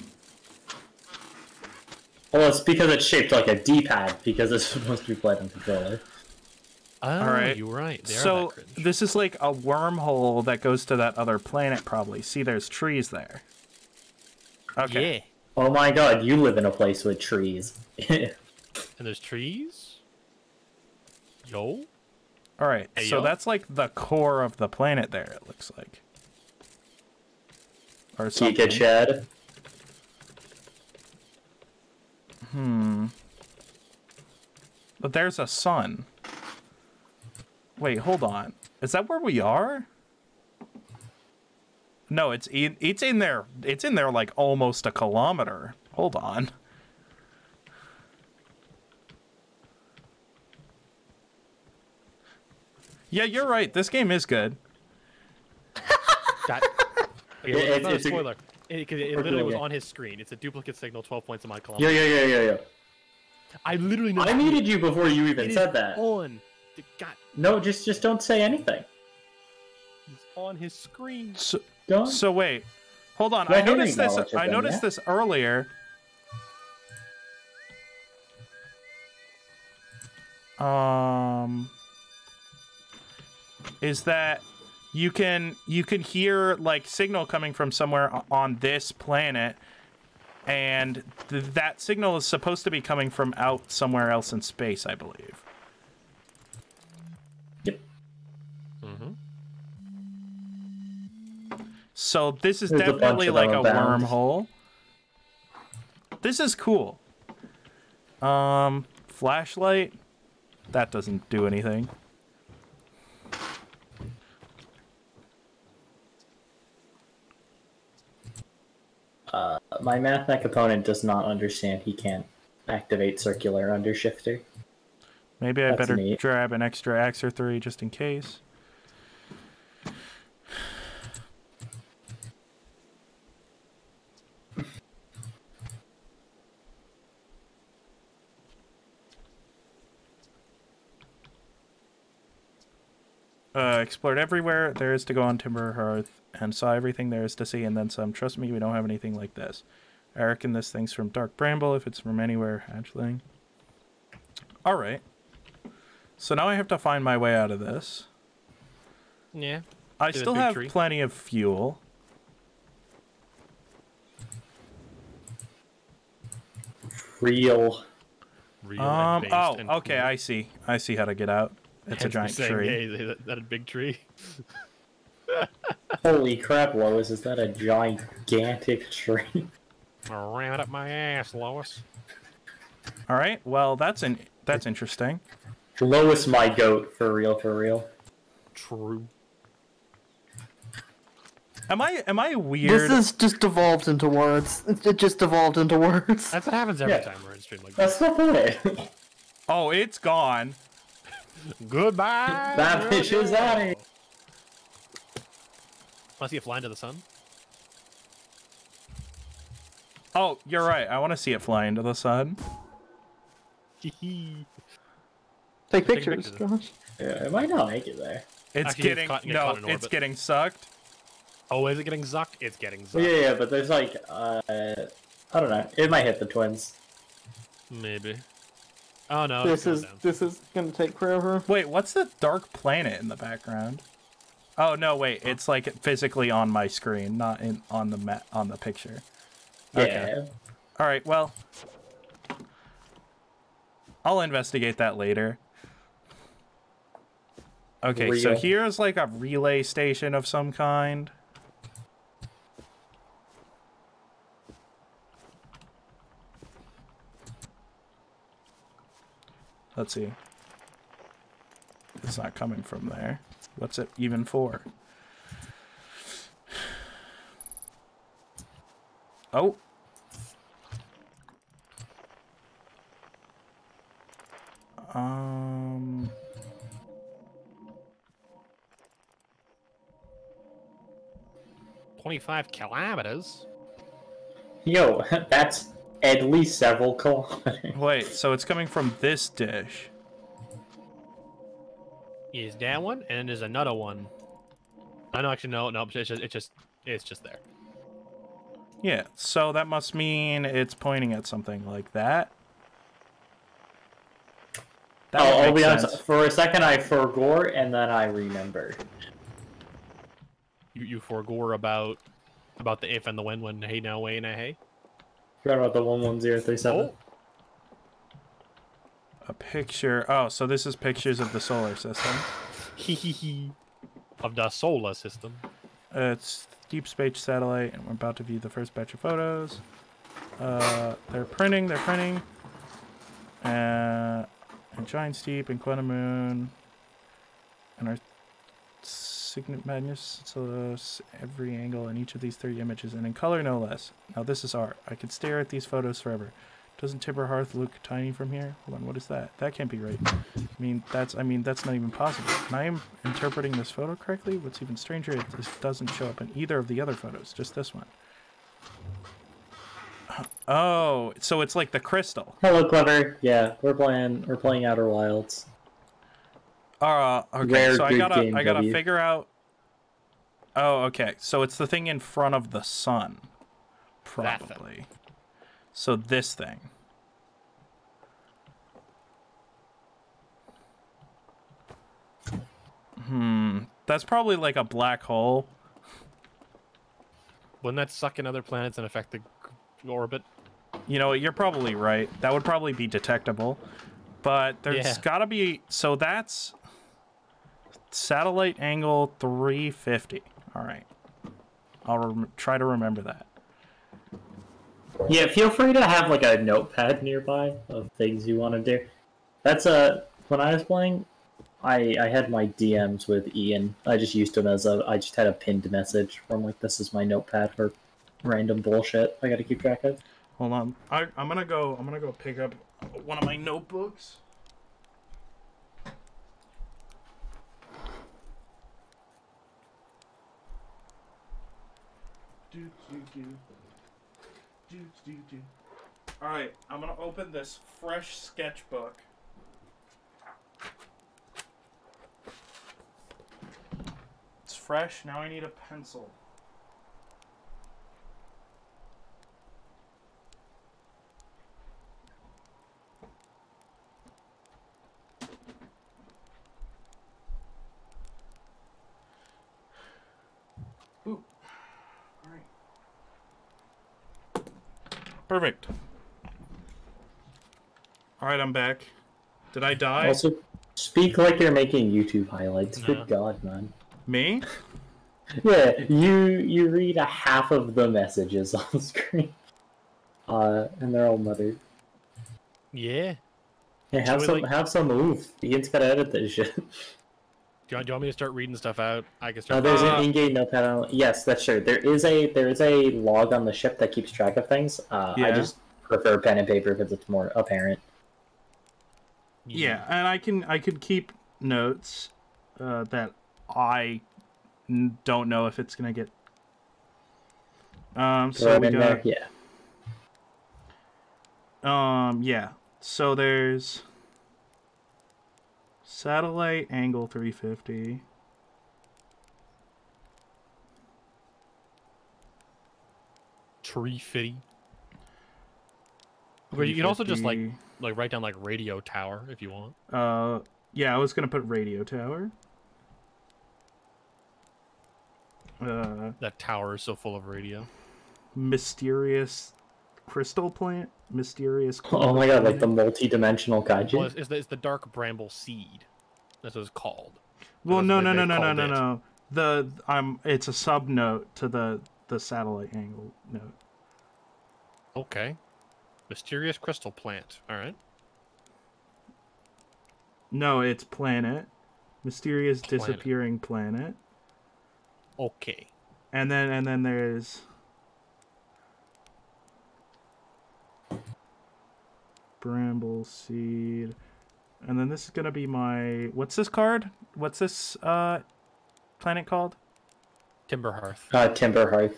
Well, it's because it's shaped like a D-pad, because it's supposed to be played on controller.
Oh,
Alright.
you're right. They are
So,
that cringe.
this is like a wormhole that goes to that other planet, probably. See, there's trees there. Okay.
Yeah.
Oh my god, you live in a place with trees.
And there's trees? Yo?
Alright,
Hey,
so
yo.
that's like the core of the planet there, it looks like. Or something.
Kika Chad.
But there's a sun. Wait, hold on. Is that where we are? No, it's in there. It's in there like almost a kilometer. Hold on. Yeah, you're right. This game is good.
That... Okay, that's not a spoiler. Because it literally was on his screen. It's a duplicate signal, 12 points a my kilometer.
Yeah.
I literally know.
I muted you before you even said that.
On. God.
No, just don't say anything.
He's on his screen.
So wait, hold on. I noticed this. I noticed this earlier. Is that you can hear like signal coming from somewhere on this planet, and that signal is supposed to be coming from out somewhere else in space, I believe.
Yep.
Mm-hmm.
So this is
There's
definitely like a
bounds.
wormhole. This is cool. Flashlight. That doesn't do anything.
My MathMech opponent does not understand he can't activate circular undershifter.
Maybe I
That's
better
neat.
grab an extra axe or 3 just in case. Explored everywhere there is to go on Timber Hearth and saw everything there is to see and then some. Trust me, we don't have anything like this. I reckon this thing's from Dark Bramble if it's from anywhere, hatchling. Alright. So now I have to find my way out of this.
Yeah.
I still have plenty of fuel.
Real.
Oh, okay, I see. I see how to get out. It's a giant tree.
Hey, is that a big tree?
Holy crap, Lois, is that a gigantic tree?
Ram it up my ass, Lois.
Alright, well, that's interesting.
Lois, my goat, for real, for real.
True.
Am I weird?
This is just devolved into words. It just devolved into words.
That's what happens every time we're in stream like
That's
this.
the point.
Oh, it's gone.
Goodbye.
That bitch is out of here.
Want to see it fly into the sun?
Oh, you're right. I want to see it fly into the sun.
Take pictures. Gosh.
Yeah, it might not make it there.
It's
Actually,
getting
it's
it's getting sucked.
Oh, is it getting zucked? It's getting zucked.
Yeah, but there's like, I don't know. It might hit the twins.
Maybe. Oh no.
This is gonna take forever.
Wait, what's the dark planet in the background? Oh no, wait. It's like physically on my screen, not on the picture.
Yeah.
Okay. All right. Well, I'll investigate that later. Okay, so here's like a relay station of some kind. Let's see. It's not coming from there. What's it even for? Oh. Um.
25 kilometers.
Yo, that's at least several kilometers.
Wait, so it's coming from this dish.
Is that one, and there's another one. I know, actually, no, it's just there.
Yeah, so that must mean it's pointing at something like that.
I'll be honest. For a second, I forgot, and then I remembered.
You forgot about the if and the when hey now way now hey.
Forgot about the 11037.
Oh.
A picture. Oh, so this is pictures of the solar system.
Of the solar system.
It's deep space satellite, and we're about to view the first batch of photos. They're printing. And Giant Steep and Quantum Moon. And our Signet Madness, so every angle in each of these 30 images, and in color no less. Now this is art. I could stare at these photos forever. Doesn't Timber Hearth look tiny from here? Hold on, what is that? That can't be right. I mean, that's not even possible. And I am interpreting this photo correctly? What's even stranger, this doesn't show up in either of the other photos, just this one. Oh, so it's like the crystal.
Hello, Clever. Yeah, we're playing Outer Wilds.
Okay.
Rare
So
good
I
game,
gotta
W.
figure out. Oh, okay. So it's the thing in front of the sun, probably. So this thing. That's probably like a black hole.
Wouldn't that suck in other planets and affect the orbit?
You know, you're probably right. That would probably be detectable. But there's gotta be... So that's... Satellite angle 350. Alright. I'll try to remember that.
Yeah, feel free to have like a notepad nearby of things you want to do. That's when I was playing, I had my DMs with Ian. I just used them as I just had a pinned message from like, this is my notepad for random bullshit I gotta keep track of.
Hold on. I'm gonna go pick up one of my notebooks. Alright, I'm gonna open this fresh sketchbook. It's fresh, now I need a pencil. Ooh. Alright. Perfect. Alright, I'm back. Did I die?
Also, speak like you're making YouTube highlights.
No.
Good God, man.
Me?
Yeah, you read a half of the messages on screen. And they're all muttered.
Yeah.
Hey, have some oomph. Ian's gotta edit this shit.
Do you want me to start reading stuff out? I can start.
There's an in-game notepad on. Yes, that's true. There is a log on the ship that keeps track of things. I just prefer pen and paper because it's more apparent.
Yeah, and I could keep notes that I don't know if it's gonna get. So we got yeah. So there's satellite angle 350.
Tree fitty. But you can also just like write down like radio tower if you want.
Yeah, I was gonna put radio tower.
That tower is so full of radio.
Mysterious crystal plant. Mysterious.
Oh my god, like the multi-dimensional kaiju.
Well, it's the dark bramble seed. That's what it's called.
Well, no. It's a sub note to the satellite angle note.
Okay. Mysterious crystal plant. All right.
No, it's planet. Mysterious
Planet.
disappearing planet.
Okay.
And then there's bramble seed. And then this is gonna be my what's this card? What's this planet called?
Timber Hearth.
Timber Hearth.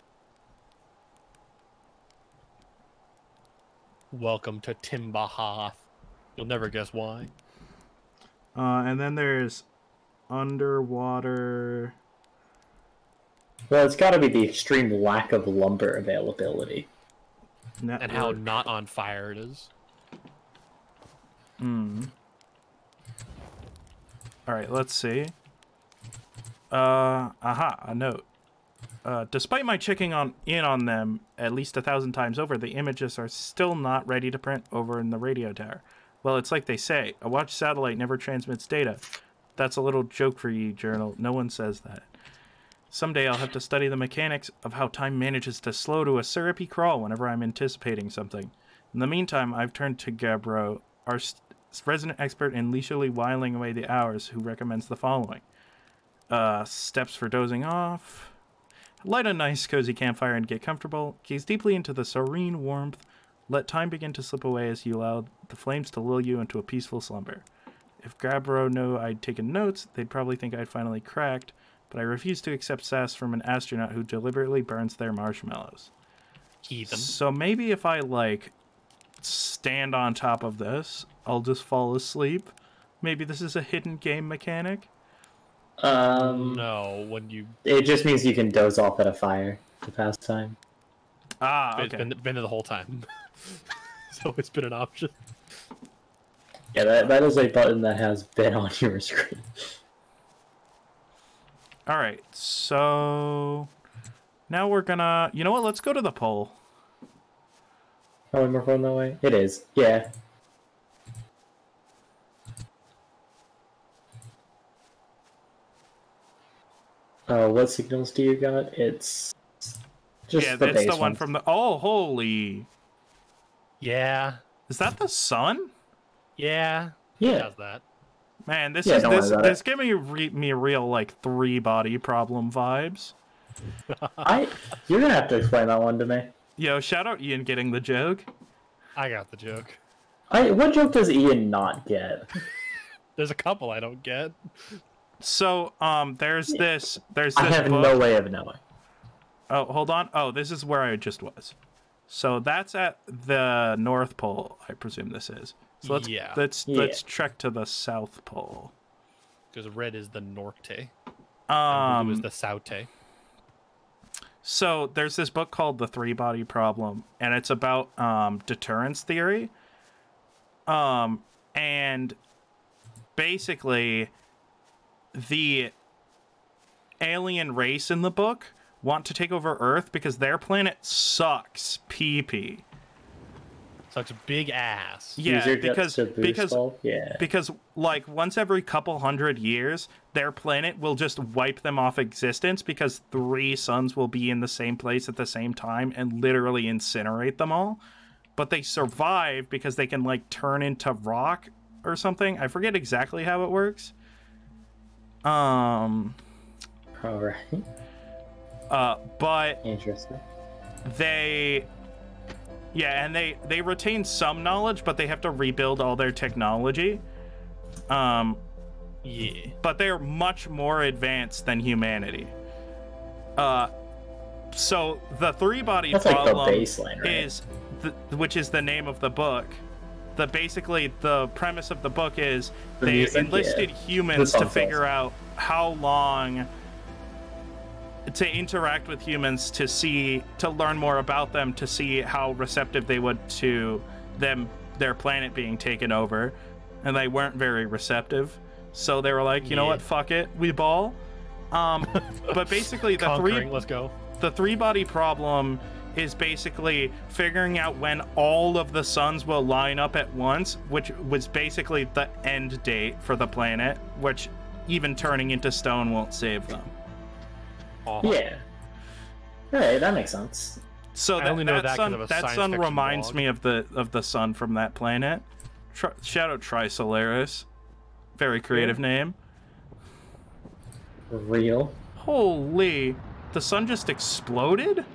Welcome to Timber Hearth. You'll never guess why.
And then there's underwater.
Well, it's got to be the extreme lack of lumber availability.
Network.
And how not on fire it is.
Alright, let's see. A note. Despite my checking in on them at least 1,000 times over, the images are still not ready to print over in the radio tower. Well, it's like they say, a watch satellite never transmits data. That's a little joke for you, Journal. No one says that. Someday I'll have to study the mechanics of how time manages to slow to a syrupy crawl whenever I'm anticipating something. In the meantime, I've turned to Gabro, our resident expert in leisurely whiling away the hours, who recommends the following. Steps for dozing off. Light a nice, cozy campfire and get comfortable. Gaze deeply into the serene warmth. Let time begin to slip away as you allow the flames to lull you into a peaceful slumber. If Gabro knew I'd taken notes, they'd probably think I'd finally cracked, but I refuse to accept sass from an astronaut who deliberately burns their marshmallows.
Heathen.
So maybe if I, like, stand on top of this, I'll just fall asleep. Maybe this is a hidden game mechanic?
No, when you...
It just means you can doze off at a fire to pass time.
Ah,
It's
okay.
been there the whole time. So it's been an option.
Yeah, that is a button that has been on your screen.
Alright, so... Now we're gonna... You know what? Let's go to the pole.
Probably more fun that way. It is. Yeah. What signals do you got? It's just
Yeah,
the
that's
base
the one
ones.
from the... Oh, holy...
Yeah.
Is that the sun?
Yeah.
Yeah.
It does that.
Man, this
Yeah,
is
don't worry about
this
it.
giving me real like 3-body problem vibes.
You're gonna have to explain that one to me.
Yo, shout out Ian getting the joke.
I got the joke.
What joke does Ian not get?
There's a couple I don't get.
So, there's this
I have
book.
no way of knowing.
Oh, hold on. Oh, this is where I just was. So that's at the North Pole, I presume this is. So let's trek to the South Pole.
Because red is the Norte. And blue is the Saute.
So there's this book called The 3-Body Problem, and it's about deterrence theory. And basically, the alien race in the book want to take over Earth because their planet sucks pee-pee.
Sucks big ass.
Yeah,
User gets to boost all? Yeah.
because like once every couple hundred years, their planet will just wipe them off existence because 3 suns will be in the same place at the same time and literally incinerate them all. But they survive because they can like turn into rock or something. I forget exactly how it works.
All right.
But
Interesting.
they retain some knowledge, but they have to rebuild all their technology.
Yeah.
But they're much more advanced than humanity. So the 3-body
That's like the
problem
baseline, right?
is, which is the name of the book. Basically the premise of the book is
The
they
music,
enlisted
yeah.
humans
The
to
song
figure
says.
out how long to interact with humans to learn more about them, to see how receptive they would to their planet being taken over, and they weren't very receptive. So they were like, you know what, fuck it, we ball. But basically
Let's go.
the 3-body problem is basically figuring out when all of the suns will line up at once, which was basically the end date for the planet, which even turning into stone won't save them.
Yeah. Alright, that makes sense.
So
I only know that 'cause
sun,
of a
that
science
sun
fiction
reminds
blog.
me of the sun from that planet. Shout out Trisolaris. Very creative name.
Real.
Holy, the sun just exploded?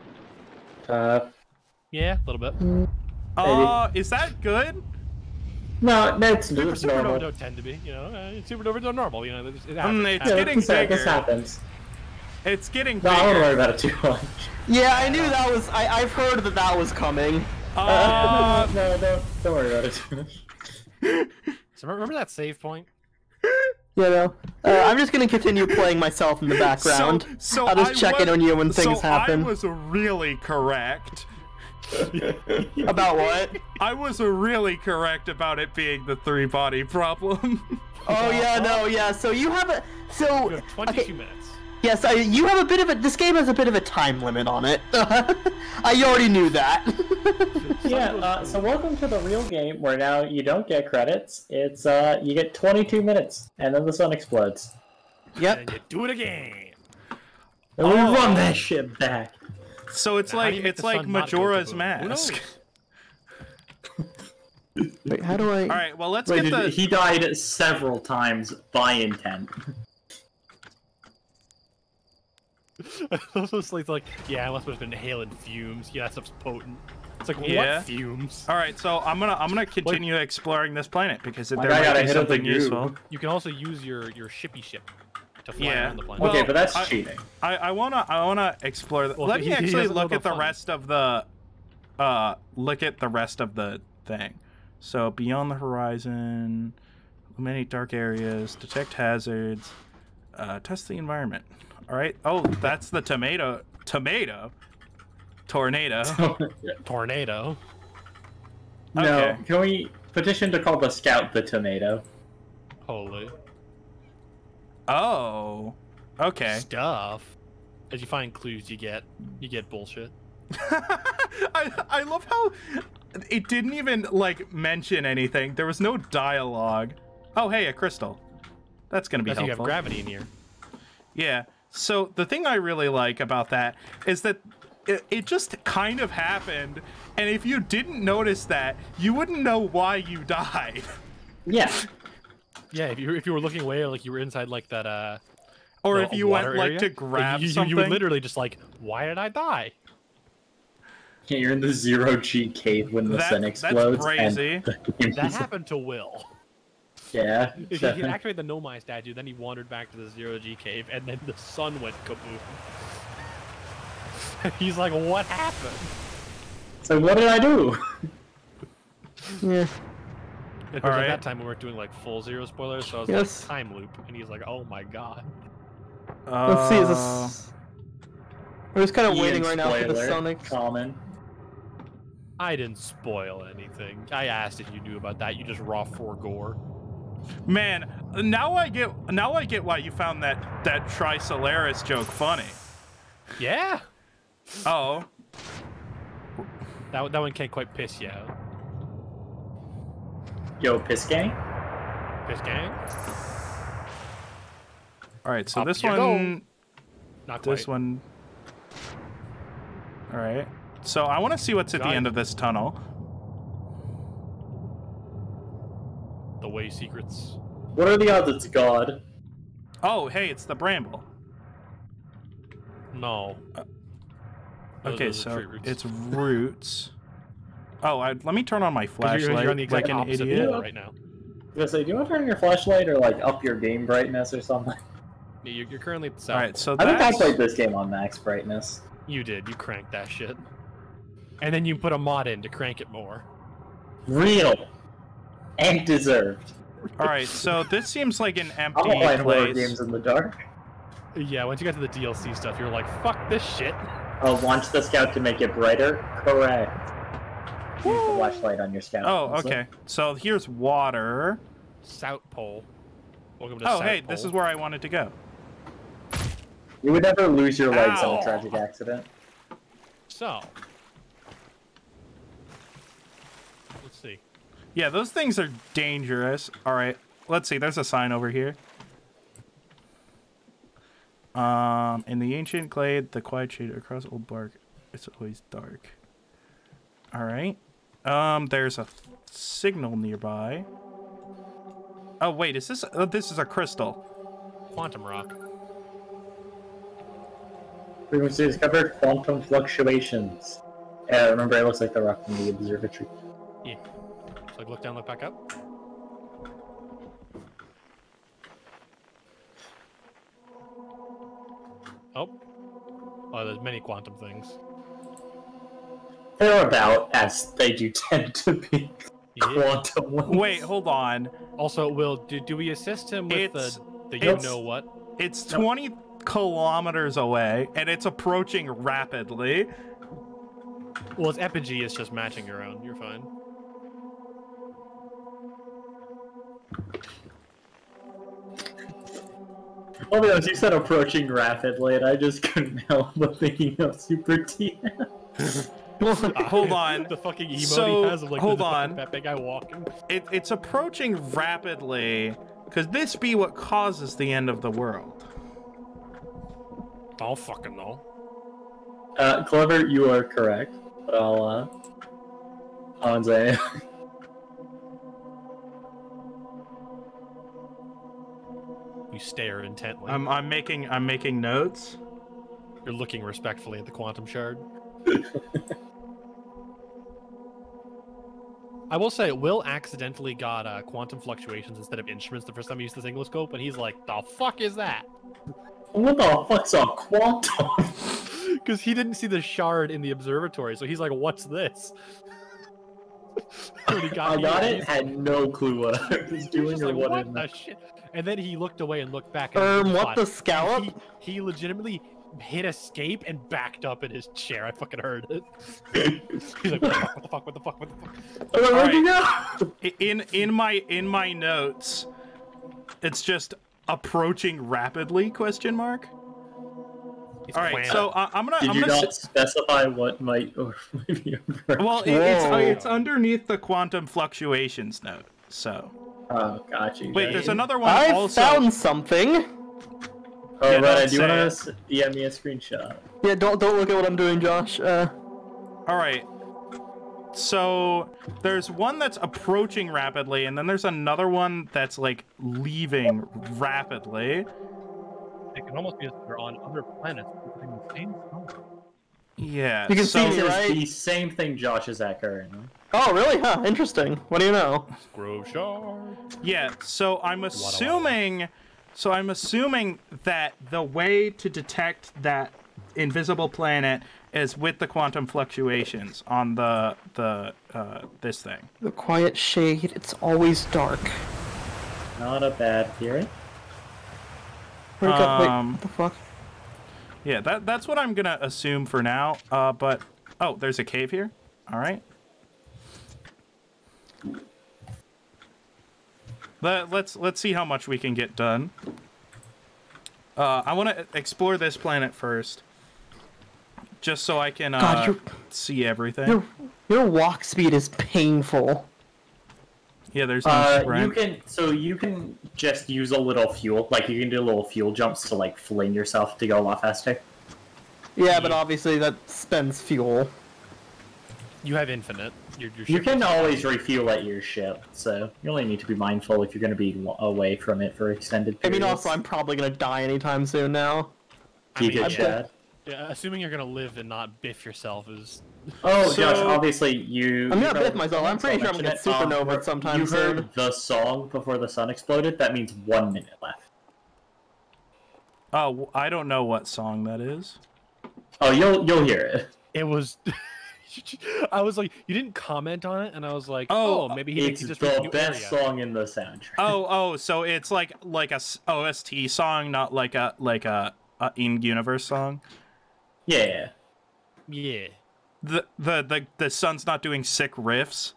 Yeah, a little bit.
Is that good?
No, that's
Supernovas
normal.
don't tend to be, supernovas are normal, it happens.
It's
Yeah,
getting
this
bigger.
happens.
It's getting
No, I don't
bigger.
worry about it too much.
Yeah, I knew that was. I've heard that was coming.
No, don't worry about it too much.
So remember that save point?
You know, I'm just gonna continue playing myself in the background.
So
I'll just check in on you when things happen.
I was really correct.
About what?
I was really correct about it being the 3-body problem.
Oh yeah, no, yeah. So you have a
You have 22 minutes.
Yes, you have a bit of a. This game has a bit of a time limit on it. I already knew that.
Yeah, so welcome to the real game where now you don't get credits. It's, you get 22 minutes, and then the sun explodes.
Yep.
And you do it again.
And we run that shit back.
So it's
Now, how
like
do you make
it's
the
like
sun not go
Majora's
kaboom? Who knows?
Mask.
Wait, how do I?
All right, well let's
Wait,
get the.
he died several times by intent.
Also, it's like, yeah, unless there's been inhaling fumes. Yeah, that stuff's potent. It's like,
Yeah.
what fumes?
All right, so I'm gonna continue exploring this planet because there
I
might
gotta
be
hit up the
something useful.
goob.
You can also use your shippy ship to fly
Yeah.
around the planet.
Well,
Okay, but that's
I-
cheating.
I wanna explore.
Well,
Let me
he
actually
doesn't know
look at
about
the
fun.
rest of the look at the rest of the thing. So beyond the horizon, illuminate dark areas, detect hazards, test the environment. All right. Oh, that's the tornado.
Tornado.
No,
Okay.
can we petition to call the scout the tomato?
Holy.
Oh. Okay.
Stuff. As you find clues, you get bullshit.
I love how it didn't even like mention anything. There was no dialogue. Oh, hey, a crystal. That's gonna be
Because you
helpful.
have gravity in here.
Yeah. So the thing I really like about that is that it just kind of happened, and if you didn't notice that, you wouldn't know why you died.
Yeah.
Yeah, if you were looking away, like you were inside like that
Or
the
if you went
water
like
area,
to grab something.
you would literally just like, why did I die?
Yeah, you're in the 0G cave when the sun explodes.
That's crazy.
That happened to Will.
Yeah.
If he activated the Nomai statue, then he wandered back to the 0G cave, and then the sun went kaboom. He's like, what happened?
So what did I do?
Yeah.
It was
All
at
right.
that time we weren't doing like full zero spoilers, so I was
Yes.
like, time loop, and he's like, oh my god.
Let's see. Is this? We're just kind of waiting
Ian
right now for the
spoiler,
Sonic.
Common.
I didn't spoil anything. I asked if you knew about that. You just raw for gore.
Man, now I get why you found that Trisolaris joke funny.
Yeah.
Oh.
That one can't quite piss you out.
Yo, piss gang?
Piss gang?
All right, so
Up
this
you
one,
go. Not quite.
this one. All right. So I want to see what's at the
Got
end
it.
of this tunnel.
The way secrets.
What are the odds it's God?
Oh, hey, it's the bramble.
No.
Okay,
Those are
so
tree roots.
it's roots. Oh, let me turn on my
'Cause
flashlight
you're on the exact
like an
opposite
idiot.
wall right now.
I was gonna say, do you want to turn on your flashlight or like up your game brightness or something?
Yeah, you're currently at the south.
All right, so
I think I
that's
played this game on max brightness.
You did. You cranked that shit. And then you put a mod in to crank it more.
Real. And deserved.
all right. So this seems like an
I'm
empty
not playing horror
place.
games in the dark.
Yeah, once you got to the DLC stuff, you're like, fuck this shit.
Oh, launch the scout to make it brighter? Correct. Use the flashlight on your scout.
Oh,
also.
okay. So here's water.
South Pole. Welcome to
Oh,
South
hey,
Pole.
this is where I wanted to go.
You would never lose your legs in
Ow.
a tragic accident.
So. Let's see.
Yeah, those things are dangerous. All right, let's see. There's a sign over here. In the ancient glade, the quiet shade across old bark, it's always dark. All right. There's a signal nearby. Oh wait, is this? This is a crystal.
Quantum rock.
Frequency discovered quantum fluctuations. Yeah, remember it looks like the rock from the observatory.
Yeah. So like look down, look back up. Oh. Oh, there's many quantum things.
They're about as they do tend to be
Yeah.
quantum ones.
Wait, hold on.
Also, Will, do we assist him with
It's-
the you
it's-
know what?
It's 20 kilometers away, and it's approaching rapidly.
Well, its epigee is just matching your own. You're fine.
Well, because you said approaching rapidly, and I just couldn't help but thinking of Super T.
Hold on.
The fucking emote
So,
he has of like
hold
the
on.
that big guy walking.
It's approaching rapidly. Could this be what causes the end of the world?
I don't fucking know.
Clever, you are correct. But I'll say.
You stare intently.
I'm making notes.
You're looking respectfully at the quantum shard. I will say, Will accidentally got quantum fluctuations instead of instruments the first time he used the single scope, and he's like, "The fuck is that?"
What the fuck's a quantum?
Because he didn't see the shard in the observatory, so he's like, "What's this?" When he
I
here,
got it.
he's
Had no clue what I was
he's
doing
just
or
like,
what.
"What the shit?" And then he looked away and looked back. And
what the scallop?
He legitimately hit escape and backed up in his chair. I fucking heard it. He's like, "What the fuck? What the fuck? What the fuck?"
Where'd
Alright.
you go?
In my notes, it's just approaching rapidly? Question mark.
He's
All right,
planning.
so I'm
Did you
gonna.
not specify what might or might be over?
Well,
Whoa.
it's underneath the quantum fluctuations note. So
Oh, got you.
wait,
got
there's
you.
another one
I
also.
found something.
Oh,
Yeah,
right. I
don't
do
say
want
it.
to DM me a screenshot.
Yeah, don't look at what I'm doing, Josh.
All right. So there's one that's approaching rapidly, and then there's another one that's like leaving rapidly.
It can almost be as if they're on other planets using the same song.
Yeah.
You can
so,
see
This
me,
is
right?
the same thing Josh is at currently.
Oh, really? Huh? Interesting. What do you know?
Grove shard.
Yeah. So I'm assuming. So I'm assuming that the way to detect that invisible planet is with the quantum fluctuations on the this thing.
The quiet shade. It's always dark.
Not a bad theory.
Where'd it go? Wait, what the fuck?
Yeah, that's what I'm gonna assume for now. But oh, there's a cave here. All right. Let's see how much we can get done. I want to explore this planet first, just so I can
God,
see everything.
Your walk speed is painful.
Yeah, there's no sprint.
You can just use a little fuel, like you can do little fuel jumps to like fling yourself to go a lot faster.
Yeah, but obviously that spends fuel.
You have infinite. Your
You
ship
can
is-
always refuel at your ship, so you only need to be mindful if you're going to be away from it for extended
I
periods.
mean, also, I'm probably gonna die anytime soon now.
You good,
I'm
Chad?
Yeah, assuming you're gonna live and not biff yourself is.
Oh,
So-
Josh, obviously you...
I'm
you
gonna
probably-
biff myself. I'm pretty sure I'm gonna get supernova sometime
You heard
soon.
the song before the sun exploded? That means 1 minute left.
Oh, I don't know what song that is.
Oh, you'll hear it.
It was. I was like, you didn't comment on it, and I was like,
Oh,
oh, maybe he
It's
just reached a
the
new
best
area.
song in the soundtrack.
Oh, so it's like a OST song, not like a in-universe song.
Yeah.
Yeah.
The sun's not doing sick riffs.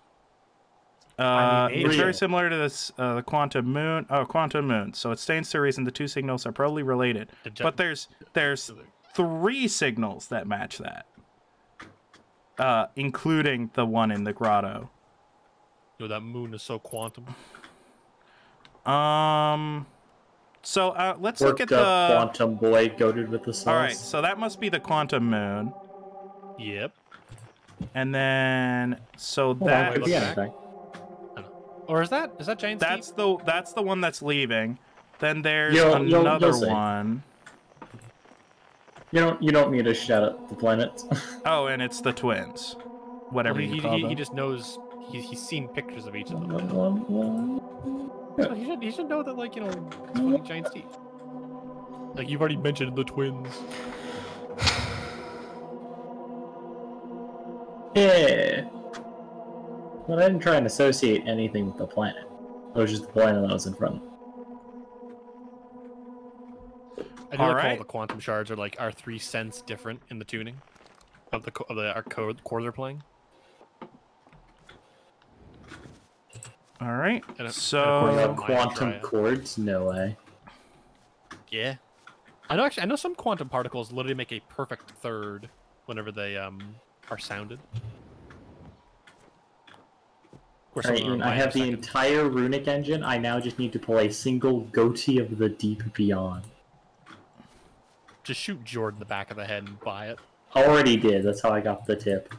I mean,
It's very
real.
similar to this the quantum moon. Oh, quantum moon. So it stands to reason the two signals are probably related. But there's 3 signals that match that, including the one in the grotto.
Yo, that moon is so quantum.
So let's look at
Worked up
the.
Quantum Boy goaded with the sauce.
All right, so that must be the quantum moon,
Yep.
and then so
Hold on,
that
could be anything.
Or is that Giant
that's
Steve?
the one that's leaving. Then there's
You'll
another
see.
one.
You don't need to shout at the planets.
Oh, and it's the twins. Whatever
Well,
you call them.
he just knows. He's seen pictures of each of them.
Yeah.
So he should know that, like, you know, it's fucking Giant Steve. Like, you've already mentioned the twins.
Yeah. Well, I didn't try and associate anything with the planet. It was just the planet that was in front.
I do like how all
Alright.
the quantum shards are like our 3 cents different in the tuning of our chord they're playing.
All right.
And of
So
course,
No
Mine
quantum
triad.
chords? No way.
Yeah, I know some quantum particles literally make a perfect third whenever they are sounded. Or some of
Alright,
them are
I have the
microseconds.
entire runic engine. I now just need to pull a single goatee of the deep beyond.
Just shoot Jordan in the back of the head and buy it.
Already did. That's how I got the tip.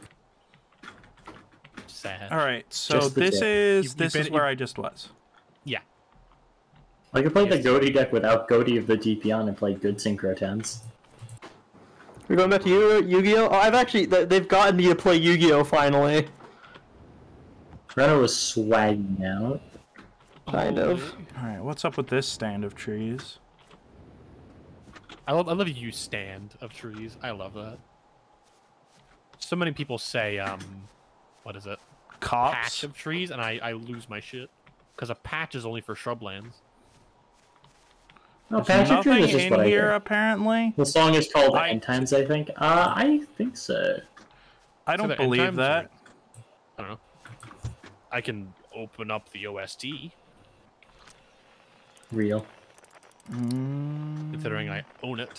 Sad.
all right. So
Just the
this
tip.
is
You've
this
been-
is where I just was.
Yeah.
I could play the
Yes.
goatee deck without goatee of the deep beyond and play good synchro 10s.
We're going back to Yu-Gi-Oh. Oh, I've actually they've gotten me to play Yu-Gi-Oh finally.
Renner was swagging out.
Kind of.
All right. What's up with this stand of trees?
I love use stand of trees. I love that. So many people say, what is it?
Cops?
Patch of trees, and I lose my shit. Because a patch is only for shrublands.
No,
There's
patch of trees
nothing
is just
in
what I
here,
hear.
apparently.
The song is called End Times, I think. I think so.
I don't
So
believe that.
I don't know. I can open up the OST.
Real.
Considering I own it.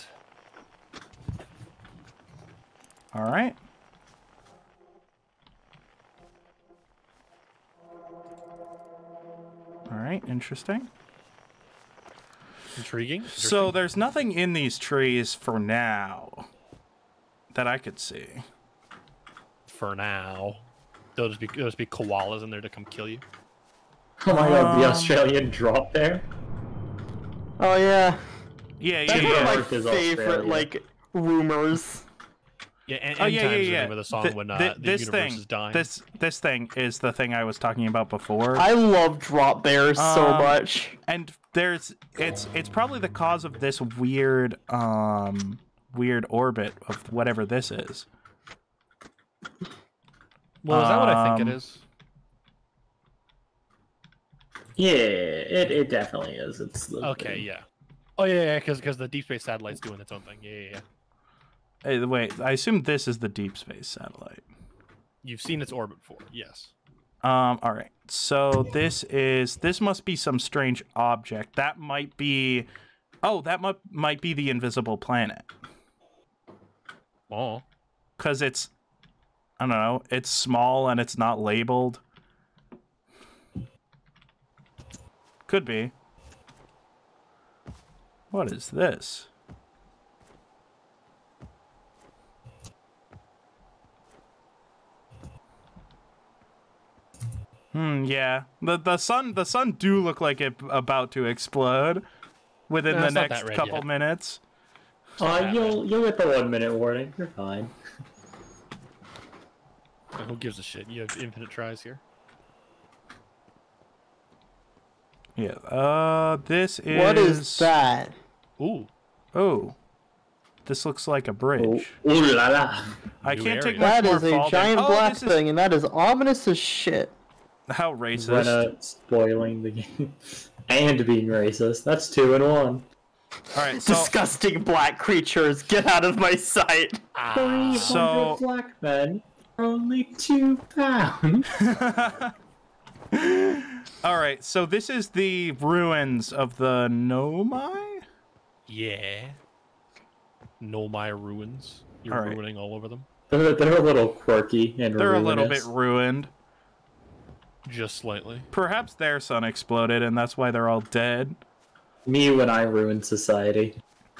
All right. All right, interesting.
Intriguing.
So there's nothing in these trees for now that I could see.
For now. There'll just be koalas in there to come kill you.
Oh my god, the Australian drop there?
Oh yeah.
Yeah,
That's
yeah,
one
yeah.
of my
is
favorite
Australia.
like rumors.
Yeah, and
Oh yeah, yeah,
Times is the
yeah.
name of the song when the
this
universe
thing,
is dying.
this thing is the thing I was talking about before.
I love drop bears so much.
And it's probably the cause of this weird weird orbit of whatever this is.
Well, is that what I think it is?
Yeah, it definitely is. It's the
Okay,
thing.
yeah. Oh yeah, because the deep space satellite's doing its own thing. Yeah.
Hey, wait, I assume this is the deep space satellite.
You've seen its orbit before, yes.
All right. So this must be some strange object. That might be, might be the invisible planet.
Oh.
Because it's, I don't know, it's small and it's not labeled. Could be. What is this? Yeah. The sun do look like it about to explode within the
it's not
next
that red
couple
yet.
minutes.
You'll get the 1 minute warning. You're fine.
Who gives a shit? You have infinite tries here.
Yeah. This is.
What is that?
Ooh.
Oh. This looks like a bridge.
Oh, ooh la la.
I
New
can't take
area.
much
That
more
is a
fall
giant
damage.
black
This is-
thing, and that is ominous as shit.
How racist.
Rena spoiling the game. And being racist. That's 2 in 1.
All right, so
Disgusting black creatures, get out of my sight!
300
So-
black men for only 2 pounds.
all right, so this is the ruins of the Nomai?
Yeah. Nomai ruins. You're
All right.
ruining all over them.
They're a little quirky and
They're a little
ruinous.
bit ruined.
Just slightly.
Perhaps their sun exploded and that's why they're all dead.
Me when I ruin society.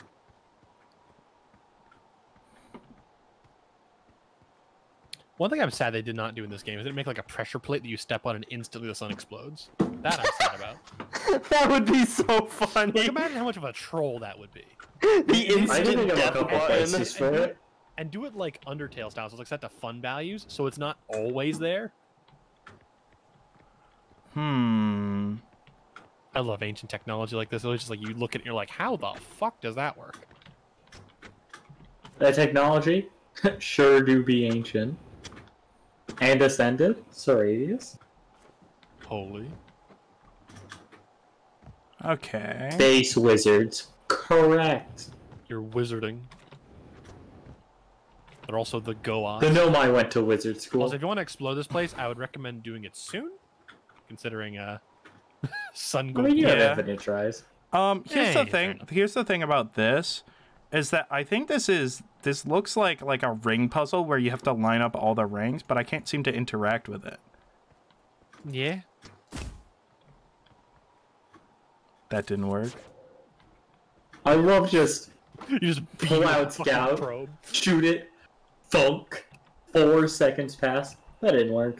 One thing I'm sad they did not do in this game is it make like a pressure plate that you step on and instantly the sun explodes. That I'm sad about.
That would be so funny!
Like, imagine how much of a troll that would be.
The
I
instant
didn't know a
death
couple
button.
places for it.
And do it like Undertale style, so it's like set to fun values, so it's not always there. I love ancient technology like this. It's just like you look at it and you're like, how the fuck does that work?
That technology sure do be ancient. And ascended, Soradius.
Holy.
Okay.
Space wizards. Correct.
You're wizarding. They're also the Goa.
The Nomai went to wizard school.
Also, if you want to explore this place, I would recommend doing it soon, considering sun
I
gold.
mean, you have
Yeah.
infinite tries.
Here's
Hey,
the
fair
thing.
enough.
Here's the thing about this is that I think this looks like a ring puzzle where you have to line up all the rings, but I can't seem to interact with it.
Yeah.
That didn't work.
I love just
You just
pull
beat
out
a fucking
scout,
probe.
shoot it, thunk. 4 seconds pass. That didn't work.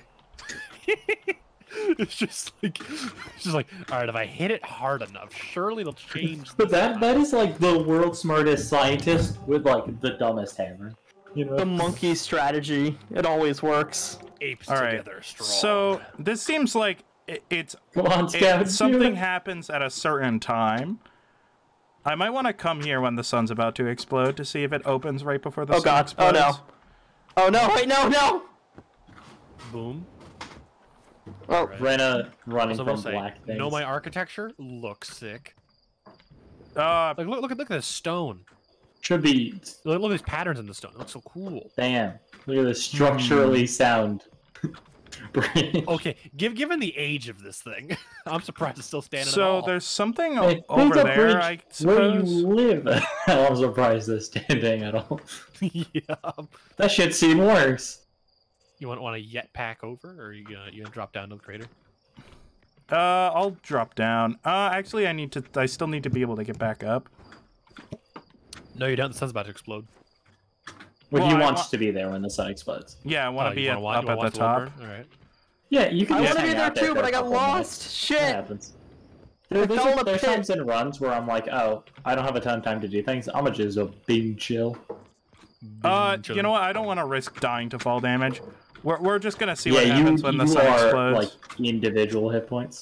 It's just like, all right, if I hit it hard enough, surely it'll change.
But that is like the world's smartest scientist with like the dumbest hammer. You know?
The monkey strategy. It always works.
Apes
All right.
together strong.
So this seems like it's
Come on, Scout.
something happens at a certain time. I might want to come here when the sun's about to explode to see if it opens right before the sun
God.
explodes.
Oh, no. Oh, no. Wait, no.
Boom.
Oh,
Right.
Rena running
So
from
we'll say,
black things.
know my architecture? Looks sick.
Uh,
Like, look at this stone.
Should be.
Look at these patterns in the stone. It looks so cool.
Damn. Look at this structurally sound. bridge.
Okay, given the age of this thing, I'm surprised it's still standing at
so
all.
there's something
Hey,
over
there's a
there,
bridge
I
where you
suppose.
live. I'm surprised it's standing at all.
Yeah.
That shit seemed worse.
You want to jet pack over, or you gonna drop down to the crater?
I'll drop down. Actually, I still need to be able to get back up.
No, you don't. The sun's about to explode.
Well,
Well,
he
I
wants
wa-
to be there when the sun explodes.
Yeah, I want
Oh,
to be
you
up
wanna
at the
watch
top.
world burn? All right.
Yeah, you can
I
just
want to be
hang
there
out
too,
for
but
a
I got
couple
lost.
minutes.
Shit.
That happens.
I fell in a
There's
pit.
times in runs where I'm like, oh, I don't have a ton of time to do things. I'm gonna just go bing chill.
You know what? I don't want to risk dying to fall damage. We're just gonna see
Yeah,
what happens when the sun
are
explodes.
like individual hit points.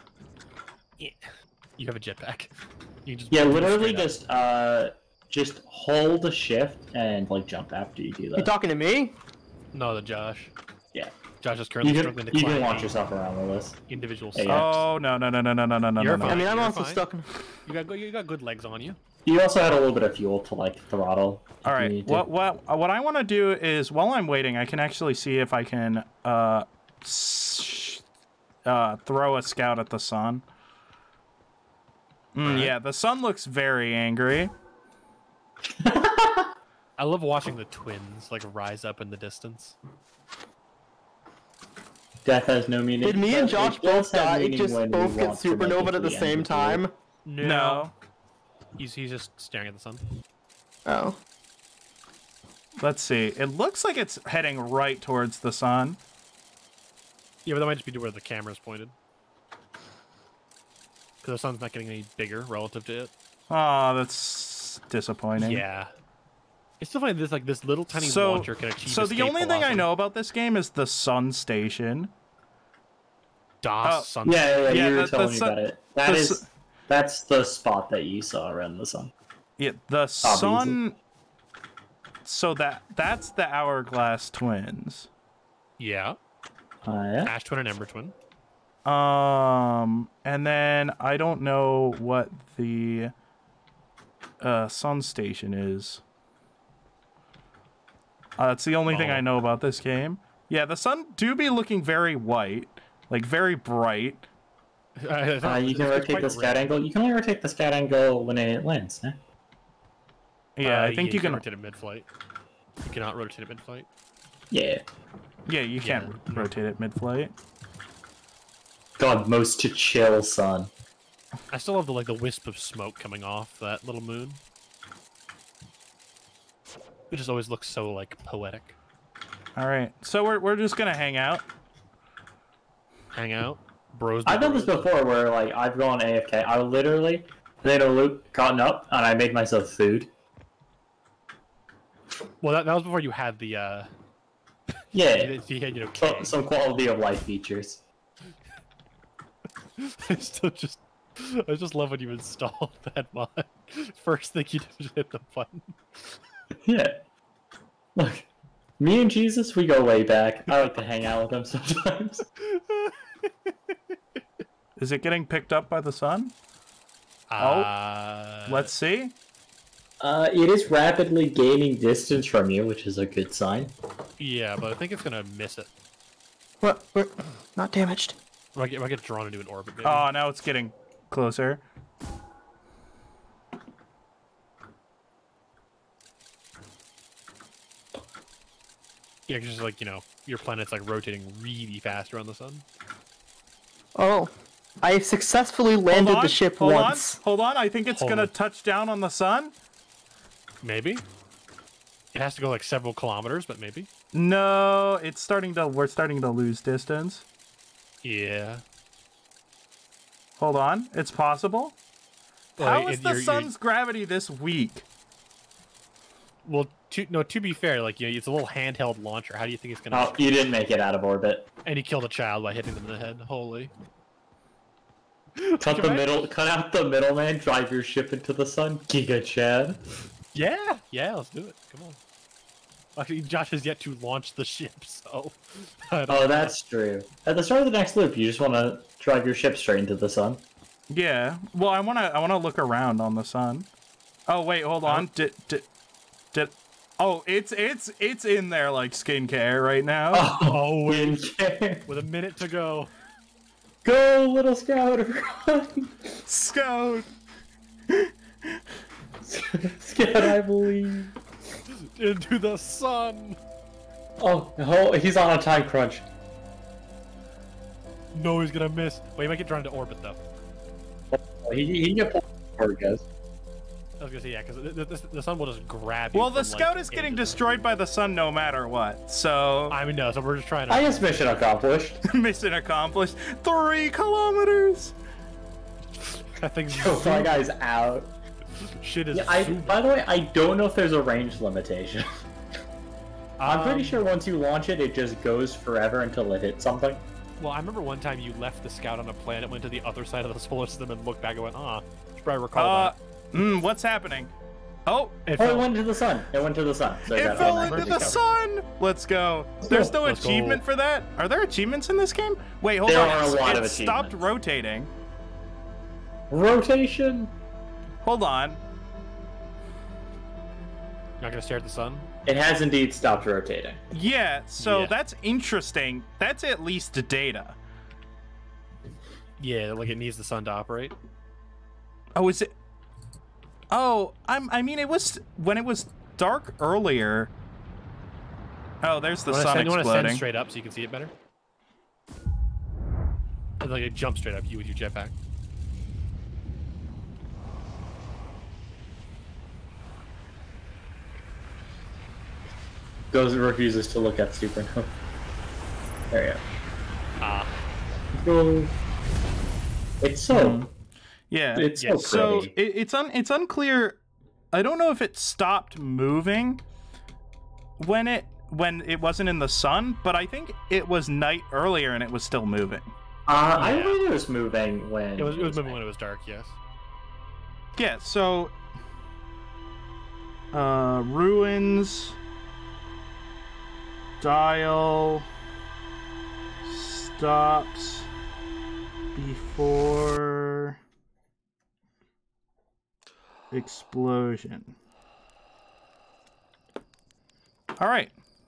You have a jetpack. You can just
Yeah,
move
literally
straight up.
just hold shift and like jump after you do
You
that.
talking to me?
No, the Josh.
Yeah.
Josh is currently struggling to
You
climb
can launch
the
yourself around with this.
individual
Yeah,
steps.
yeah.
Oh no.
You're
No.
I mean, I'm
You're
also
fine.
stuck.
You got good legs on you.
You also had a little bit of fuel to like throttle. if
All
you
right.
need to.
What I want to do is while I'm waiting, I can actually see if I can throw a scout at the sun.
Alright.
Yeah, the sun looks very angry.
I love watching the twins like rise up in the distance.
Death has no meaning.
Did me and
but
Josh
it does
both
have
die?
meaning
Just
when
both
we
get
want to make it
supernova
to
at the
end
same
of the
time?
No.
He's just staring at the sun.
Oh.
Let's see. It looks like it's heading right towards the sun.
Yeah, but that might just be to where the camera's pointed. Because the sun's not getting any bigger relative to it.
Oh, that's disappointing.
Yeah. It's still funny this little tiny
So,
launcher can achieve
so the
escape
only thing I
velocity.
know about this game is the sun station.
DOS sun.
Yeah,
Yeah,
you were
the
telling me
sun-
about it.
the
That's the spot that you saw around the sun.
Yeah, the sun. So that's the Hourglass Twins.
Yeah.
Yeah.
Ash Twin and Ember Twin.
And then I don't know what the sun station is. That's the only thing I know about this game. Yeah, the sun do be looking very white, like very bright.
You can rotate the scout angle. You can only rotate the scout angle when it lands. Eh?
Yeah, I think you can.
rotate it mid-flight. You cannot rotate it mid-flight.
Yeah.
Yeah, you can't rotate it mid-flight.
God, most to chill sun.
I still have the wisp of smoke coming off that little moon. It just always looks so poetic.
All right, so we're just gonna hang out.
Hang out, bros.
I've done this before where I've gone AFK. I literally made a loop, gotten up, and I made myself food.
Well, that was before you had the
Yeah.
you had K.
Some quality of life features.
I just love when you install that mod. First thing you do is hit the button.
Yeah. Look, me and Jesus, we go way back. I like to hang out with him sometimes.
Is it getting picked up by the sun? Let's see.
It is rapidly gaining distance from you, which is a good sign.
Yeah, but I think it's gonna miss it.
What? We're not damaged.
If I get drawn into an orbit, maybe.
Oh, now it's getting closer.
Yeah, it's just your planet's rotating really fast around the sun.
Oh. I successfully landed the ship once.
Hold on. I think it's
Hold
gonna
on.
touch down on the sun.
Maybe. It has to go several kilometers, but maybe.
No, we're starting to lose distance.
Yeah.
Hold on, it's possible. How is the
you're-
sun's gravity this weak?
Well, to be fair, it's a little handheld launcher. How do you think it's gonna?
Oh, you didn't make it out of orbit.
And he killed a child by hitting them in the head. Holy.
Cut out the middleman, drive your ship into the sun, Giga Chad.
Yeah, let's do it. Come on. Actually, Josh has yet to launch the ship, so...
Oh, that's true. At the start of the next loop, you just want to drive your ship straight into the sun.
Yeah. Well, I wanna look around on the sun. Oh wait, hold on. Did Oh, it's in there like skincare right now.
Oh, skincare.
With a minute to go.
Go, little scout, run!
Scout!
Scout, I believe.
Into the sun!
Oh, he's on a time crunch.
No, he's gonna miss. Well, he might get drawn into orbit, though.
He can get pulled before it goes.
I was gonna say, yeah, because the sun will just grab you.
Well, the scout is getting destroyed by the sun no matter what, so...
I mean, no, so we're just trying to...
I guess mission accomplished.
Mission accomplished. 3 kilometers!
That thing's...
My guy's out.
Shit is...
Yeah, by the way, I don't know if there's a range limitation. I'm pretty sure once you launch it, it just goes forever until it hits something.
Well, I remember one time you left the scout on a planet, went to the other side of the solar system, and looked back and went, should probably recall that.
What's happening? Oh,
it went to the sun. It went to the sun. So
it fell into the sun. Let's go. There's no achievement for that. Are there achievements in this game? Wait, hold on.
There are a lot of achievements.
It stopped rotating.
Rotation?
Hold on.
You're not gonna stare at the sun?
It has indeed stopped rotating.
Yeah, so that's interesting. That's at least data.
Yeah, like it needs the sun to operate.
Oh, is it? Oh, I mean, it was when it was dark earlier. Oh, there's the sun exploding.
You want to send straight up so you can see it better? Like it jumps straight up, you with your jetpack.
Goes refuses to look at supernova. There you
go.
Go. It's so.
Yeah.
It's so pretty.
It's unclear. I don't know if it stopped moving when it wasn't in the sun, but I think it was night earlier and it was still moving.
I believe it was moving when
it was moving when it was dark. Yes.
Yeah. So. Ruins. Dial stops before explosion. All right.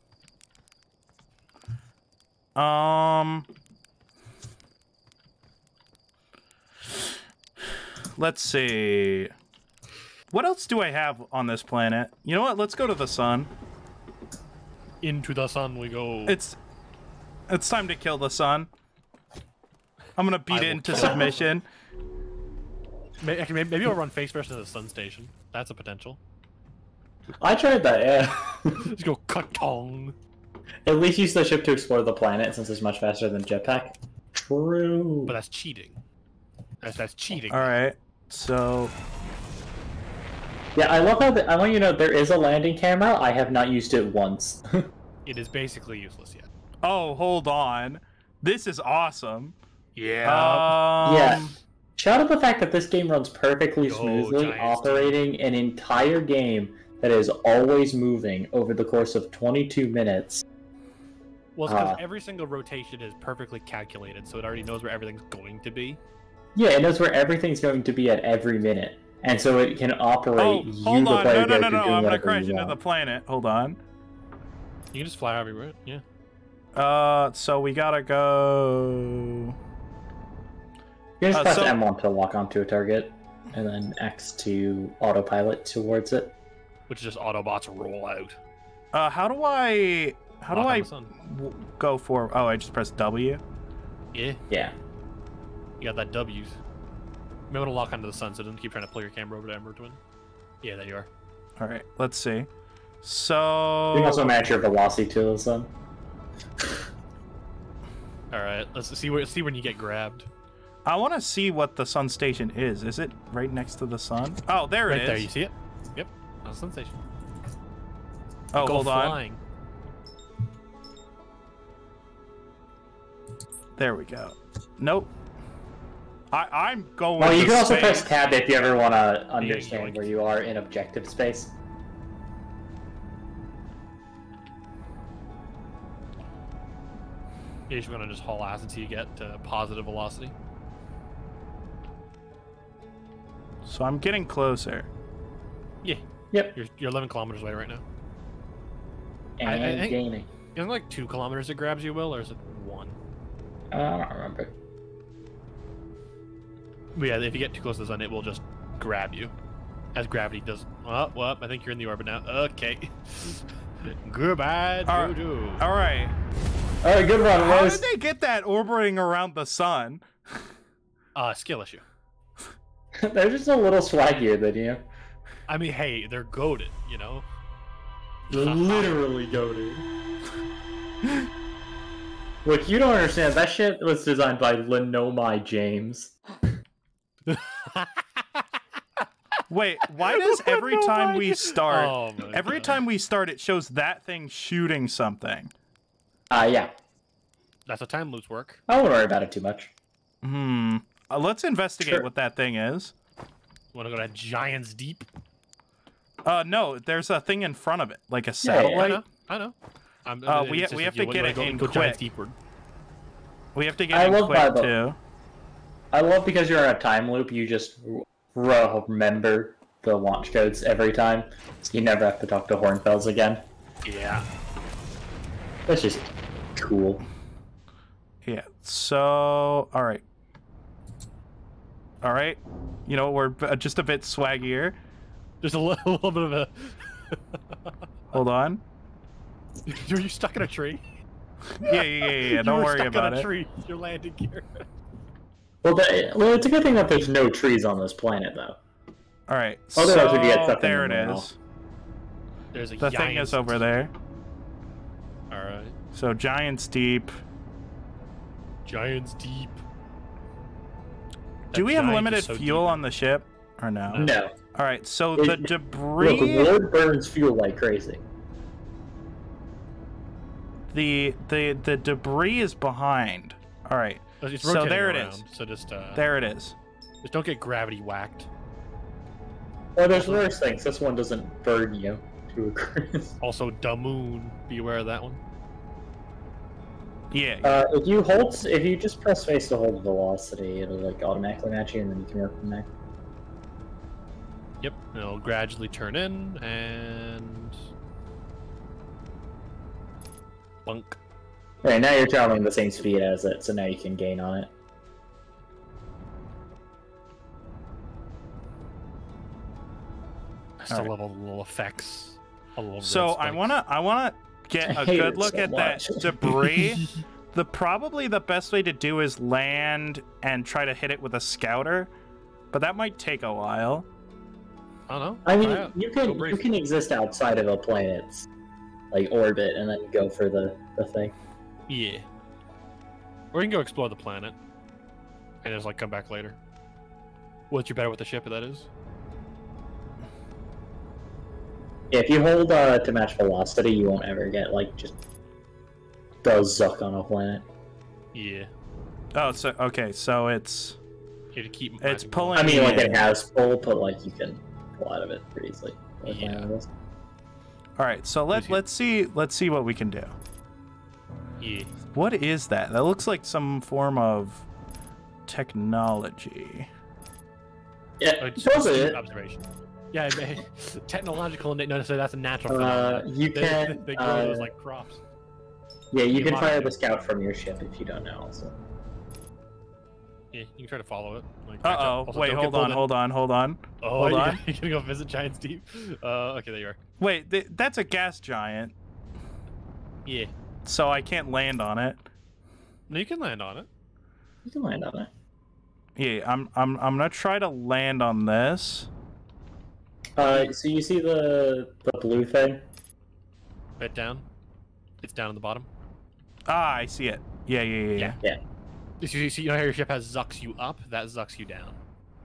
Let's see. What else do I have on this planet? You know what? Let's go to the sun.
Into the sun we go.
It's time to kill the sun. I'm gonna beat it into submission.
Maybe I'll run face first into the sun station. That's a potential.
I tried that, yeah.
Let's go cut-tong.
At least use the ship to explore the planet since it's much faster than jetpack. True.
But that's cheating. That's cheating.
Alright, so...
Yeah, I love how I want you to know there is a landing camera. I have not used it once.
It is basically useless yet.
Oh, hold on. This is awesome.
Yeah.
Yeah. Shout out the fact that this game runs perfectly smoothly, operating an entire game that is always moving over the course of 22 minutes.
Well, it's because every single rotation is perfectly calculated, so it already knows where everything's going to be.
Yeah, it knows where everything's going to be at every minute. And so it can operate
hold on. No. I'm gonna crash into the planet. Hold on.
You can just fly everywhere. Yeah.
So we gotta go...
You just press M1 to lock onto a target, and then X to autopilot towards it.
Which is just Autobots roll out.
How do I go for... Oh, I just press W?
Yeah.
Yeah.
You got that W's. Remember to lock onto the sun, so don't keep trying to pull your camera over to Ember Twin. Yeah, there you are.
Alright, let's see. So...
You can also match your velocity to the sun.
Alright, let's see when you get grabbed.
I want to see what the sun station is. Is it right next to the sun? Oh, there it is.
Right there, you see it? Yep, that's the sun station.
Oh, hold
flying.
on. There we go. Nope. I'm going.
Well, you
to
can also
space.
press tab if you ever want to
like-
understand where you are in objective space.
You're just gonna just haul ass until you get to positive velocity.
So I'm getting closer.
Yeah.
Yep.
You're 11 kilometers away right now.
And
I think-
gaining.
Isn't it like 2 kilometers it grabs you, Will, or is it 1?
I don't remember.
But yeah, if you get too close to the sun, it will just grab you. As gravity does. Oh, well, I think you're in the orbit now. Okay. Goodbye, Doodoo.
All right.
All right, good run,
How
Rose.
did they get that orbiting around the sun?
Skill issue.
They're just a little swaggier than you.
I mean, hey, they're goated, you know?
They're literally goated. Look, you don't understand. That shit was designed by Lenomai James.
Wait, why does every time we start,
Oh my
every
God.
time we start, it shows that thing shooting something?
Yeah.
That's how time loops work.
I won't worry about it too much.
Let's investigate
Sure.
what that thing is.
Want to go to Giants Deep?
No, there's a thing in front of it, like a
yeah.
satellite.
I know.
We have to get it in
go Giants
quick.
Deepward.
We have to
I
get in
love
quick
Bible.
too.
I love because you're in a time loop, you just remember the launch codes every time, so you never have to talk to Hornfells again.
Yeah.
That's just cool.
Yeah. So, all right. All right. You know, we're just a bit swaggier.
Just a little bit of a...
Hold on.
Were you stuck in a tree?
Yeah. Don't worry about
You were stuck in a
it.
tree. Your landing gear.
Well, it's a good thing that there's no trees on this planet, though.
All right.
Otherwise we'd get
So
stuck in
there
the
it
middle.
is.
There's a
The thing
Giants
is over
Deep.
there.
Alright.
So Giants Deep.
Giants Deep.
Do
That
we have
giant
limited
is so
fuel
deep.
on the ship or no?
No.
All right. So
It-
the
Look,
debris,
wood burns fuel like crazy.
the debris is behind. All right.
It's
So
rotating
there it
around,
is.
So just
There it is.
just don't get gravity whacked.
Well, there's worse things. This one doesn't burn you to a crisp.
Also, the moon. Be aware of that one.
Yeah.
If you just press space to hold velocity, it'll like automatically match you, and then you can work from there.
Yep. And it'll gradually turn in and bunk.
Alright, now you're traveling the same speed as it, so now you can gain on it.
I still love all the little effects. All the little
So
red
I
spikes.
wanna get
I
a
hate
good
it
look
so
at that
much.
debris. Probably the best way to do is land and try to hit it with a scouter, but that might take a while.
I don't know.
I mean,
Try it.
you
Go
can
brief.
exist outside of a planet's like orbit and then go for the thing.
Yeah. Or you can go explore the planet and just like come back later. Once you're better with the ship, that is.
Yeah, if you hold to match velocity, you won't ever get like just the zuck on a planet.
Yeah.
Oh, so okay, so it's
You have to keep.
It's
matching
pulling-
I mean, like
Yeah.
it has pull, but like you can pull out of it pretty easily.
Yeah.
all right. So let's see what we can do.
Yeah.
What is that? That looks like some form of technology.
Yeah,
It's
does
just
it?
observation. Yeah, technological. No, so that's a natural phenomenon.
You
They-
can.
They grow those like crops.
Yeah, you
you
can fire
monitor.
the scout from your ship if you don't know. Also.
Yeah, you can try to follow it. Like,
Uh oh.
also
Wait,
don't get
hold on,
pulled in.
hold on, hold on.
Oh,
hold
yeah,
on.
you're gonna go visit Giants Deep. Okay, there you are.
Wait, that's a gas giant,
Yeah.
so I can't land on it.
No, you can land on it.
You can land on it.
Yeah, I'm gonna try to land on this.
So you see the blue thing?
Right down. It's down at the bottom.
Ah, I see it. Yeah.
Yeah.
Yeah.
You know how your ship has zucks you up? That zucks you down.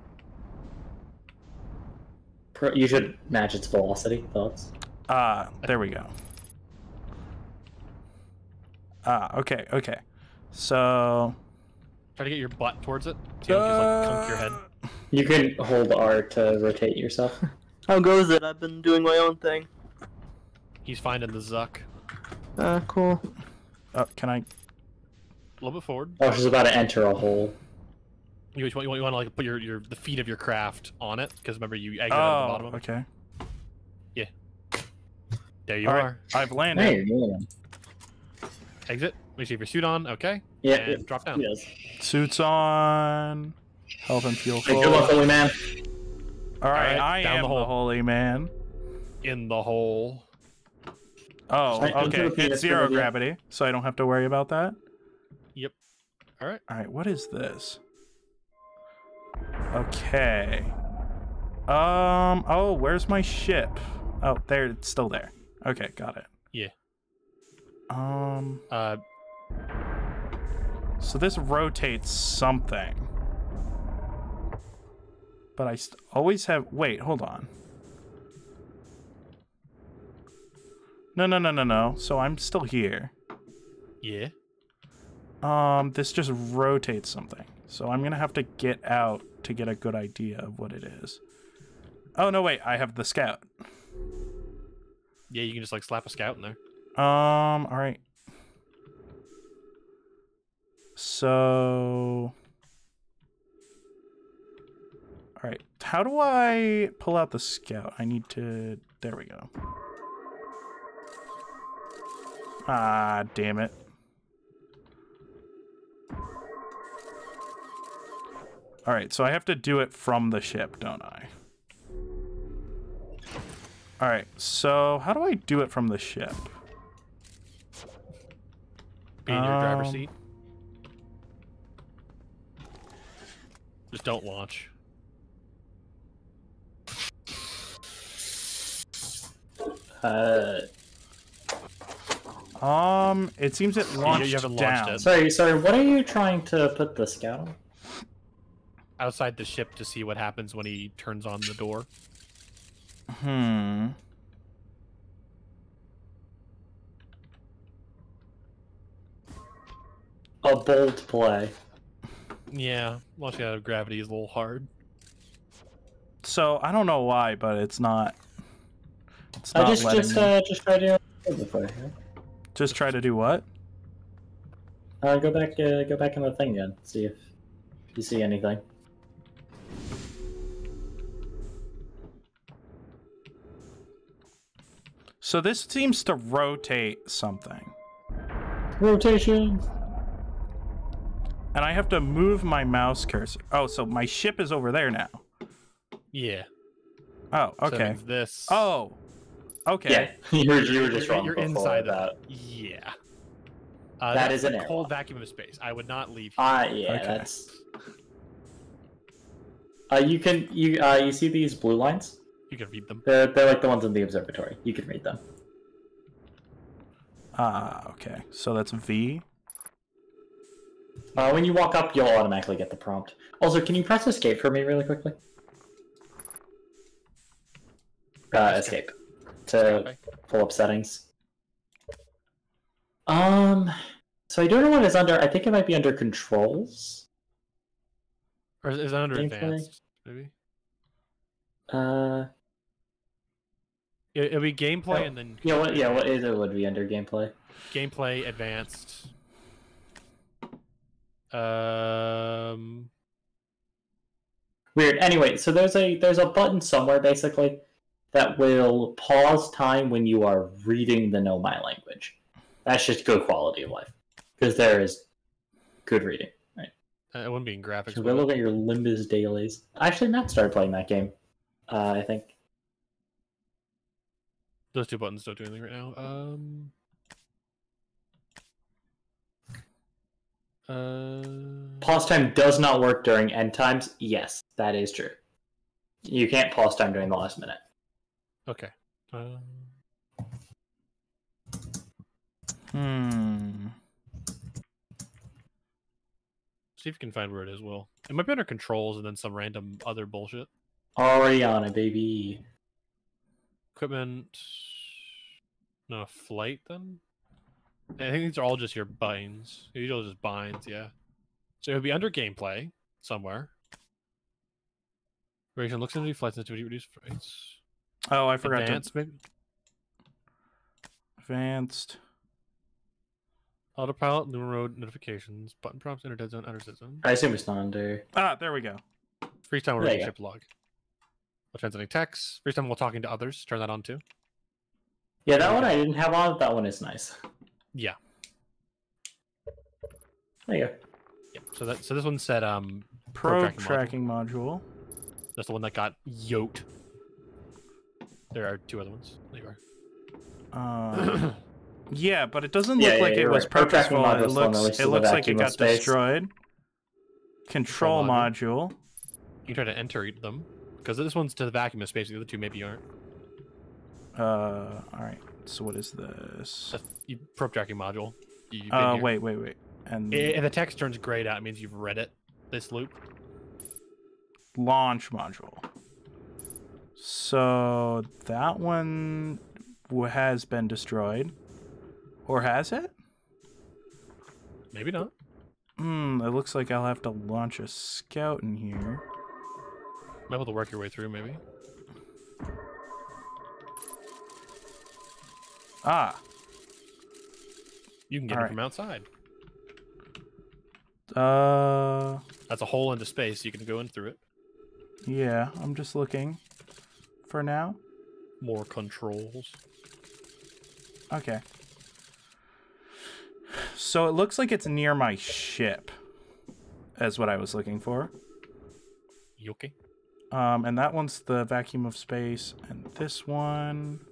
You should match its velocity. Thoughts?
There we go. Okay. So
Try to get your butt towards it. So you don't just like clunk your head.
You can hold R to rotate yourself.
How goes it? I've been doing my own thing.
He's finding the Zuck.
Cool.
Can I?
A little bit forward.
Oh, she's about to enter a hole.
You want to like put the feet of your craft on it, because remember you exit at the bottom of it.
Okay.
Yeah. There you
All
are.
right, I've landed.
Hey, man.
Exit. Make sure you have your suit on. Okay.
Yeah.
And drop down.
Yes.
Suits on. Health and fuel
Hey,
full.
good luck, holy man.
All right,
All right,
I
down
am
the
the
hole.
holy man.
In the hole.
Oh,
Right, into
okay.
the penis
It's zero
area.
gravity, so I don't have to worry about that.
Yep. All right.
All right, what is this? Okay. Oh, where's my ship? Oh, there, it's still there. Okay, got it.
Yeah.
So this rotates something. But I always have... Wait, hold on. No. So I'm still here.
Yeah.
This just rotates something. So I'm gonna have to get out to get a good idea of what it is. Oh, no, wait. I have the scout.
Yeah, you can just like slap a scout in there.
All right. So... All right. How do I pull out the scout? I need to... There we go. Ah, damn it. All right, so I have to do it from the ship, don't I? All right, so how do I do it from the ship?
Be in your driver's seat. Just don't launch.
It seems it launched
you haven't
down.
launched it.
Sorry, what are you trying to put the scout on?
Outside the ship to see what happens when he turns on the door.
A bold play.
Yeah, launching out of gravity is a little hard.
So I don't know why, but it's not. It's
I
not
just
letting me.
just try to before.
Just try to do what?
Go back in the thing again. See if you see anything.
So this seems to rotate something.
Rotation.
And I have to move my mouse cursor. Oh, so my ship is over there now.
Yeah.
Oh,
So that
okay.
means this.
Oh, okay.
Yeah, you were just wrong.
You're
before
inside
that.
Yeah.
That
That's
is an
a
airlock.
cold vacuum of space. I would not leave.
Yeah,
Okay.
that's. You see these blue lines?
You can read them.
They're like the ones in the observatory. You can read them.
Okay. So that's V.
When you walk up, you'll automatically get the prompt. Also, can you press escape for me really quickly? Escape. To
Okay.
pull up settings. So I don't know what it's under. I think it might be under controls.
Or is that under
Gameplay?
advanced? Maybe. It'll be gameplay and then
What is it would be under gameplay?
gameplay advanced.
Weird. Anyway, so there's a button somewhere basically that will pause time when you are reading the Nomai language. That's just good quality of life because there is good reading. Right.
It wouldn't be in graphics.
So
would
go
it?
look at your Limbus dailies. Actually, Matt started playing that game. I think.
Those two buttons don't do anything right now.
Pause time does not work during end times. Yes, that is true. You can't pause time during the last minute.
Okay. See if you can find where it is, Will. It might be under controls and then some random other bullshit.
Already on it, baby.
Equipment. No, flight then? I think these are all just your binds. These are all just binds, yeah. So it would be under gameplay somewhere. Variation looks into flight sensitivity, reduce flights.
Oh, I forgot
Advanced, maybe?
Advanced.
Autopilot, new road notifications, button prompts, enter dead zone, enter dead zone.
I assume it's not under.
Ah, there we go.
Freestyle
There you
relationship log. While translating text. Freestyle while talking to others. Turn that on too.
Yeah, that one I didn't have on. That one is nice.
Yeah.
There you go.
Yep. So this one said
Probe tracking module.
That's the one that got yoked. There are 2 other ones. There you are.
Yeah, but it doesn't look like it was
right. Probe tracking
purposeful.
module
It looks like it
vacuum
got
of space.
destroyed. Control module.
You can try to enter them because this one's to the vacuum of space. The other 2 maybe aren't.
All right. So what is this?
Probe tracking module.
Wait. And
if the text turns grayed out, it means you've read it. This loop.
Launch module. So that one has been destroyed, or has it?
Maybe not.
It looks like I'll have to launch a scout in here.
Might be able to work your way through, maybe.
Ah.
You can get it from outside. That's a hole into space. You can go in through it.
Yeah, I'm just looking for now.
More controls.
Okay. So it looks like it's near my ship. That's what I was looking for.
You okay?
And that one's the vacuum of space, and this one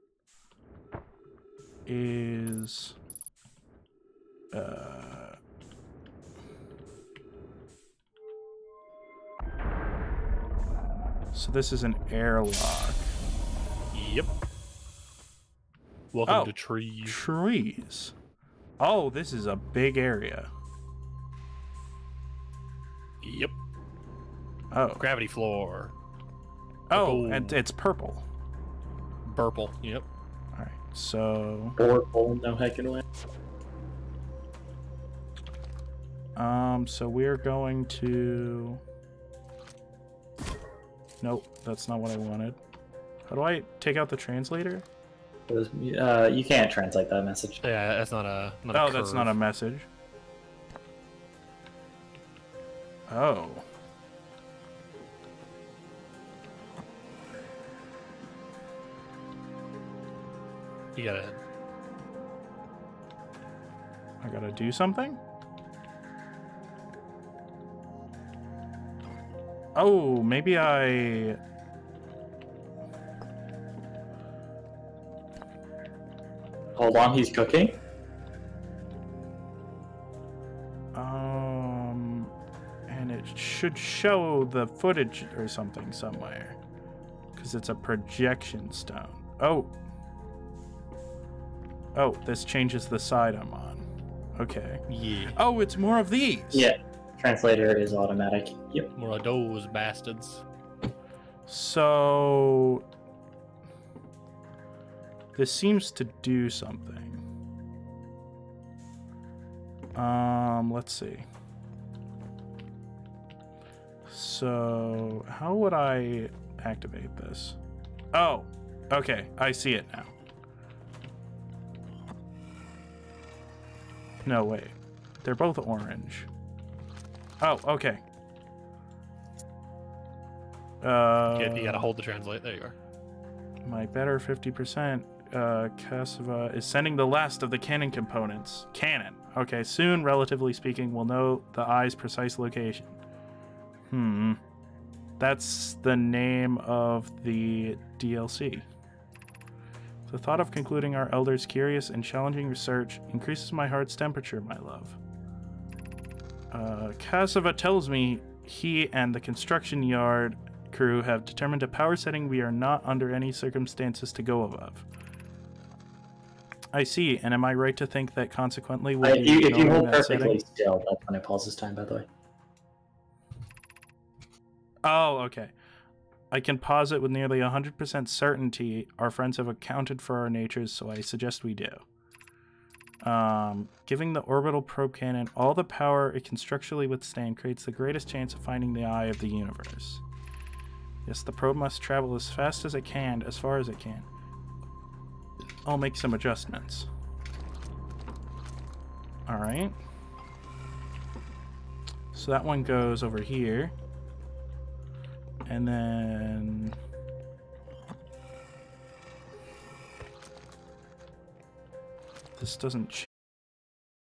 is so this is an airlock.
Yep. Welcome to trees.
Trees. Oh, this is a big area.
Yep.
Oh.
Gravity floor.
Oh, and it's purple.
Purple. Yep.
All right. So.
Purple, no heckin' way.
So we're going to. Nope, that's not what I wanted. How do I take out the translator?
You can't translate that message.
Yeah, that's not a.
Oh, that's not a message. Oh.
You gotta.
I gotta do something? Oh, maybe I...
Hold on, he's cooking?
And it should show the footage or something somewhere. Because it's a projection stone. Oh. Oh, this changes the side I'm on. Okay.
Yeah.
Oh, it's more of these!
Yeah. Translator is automatic. Yep.
More of those bastards.
So... this seems to do something. Let's see. So, how would I activate this? Oh, okay, I see it now. No, wait. They're both orange. Oh, okay.
You gotta hold the translate. There you are.
My better 50%. Cassava is sending the last of the cannon components. Cannon. Okay, soon, relatively speaking, we'll know the eye's precise location. That's the name of the DLC. The thought of concluding our elders' curious and challenging research increases my heart's temperature, my love. Cassava tells me he and the construction yard crew have determined a power setting we are not under any circumstances to go above. I see, and am I right to think that consequently we'll be
if you hold
that
perfectly
setting?
still, that's when it pauses time, by the way.
Oh, okay. I can pause it with nearly 100% certainty. Our friends have accounted for our natures, so I suggest we do. Giving the orbital probe cannon all the power it can structurally withstand creates the greatest chance of finding the eye of the universe. Yes, the probe must travel as fast as it can, as far as it can. I'll make some adjustments. Alright. So that one goes over here. And then... this doesn't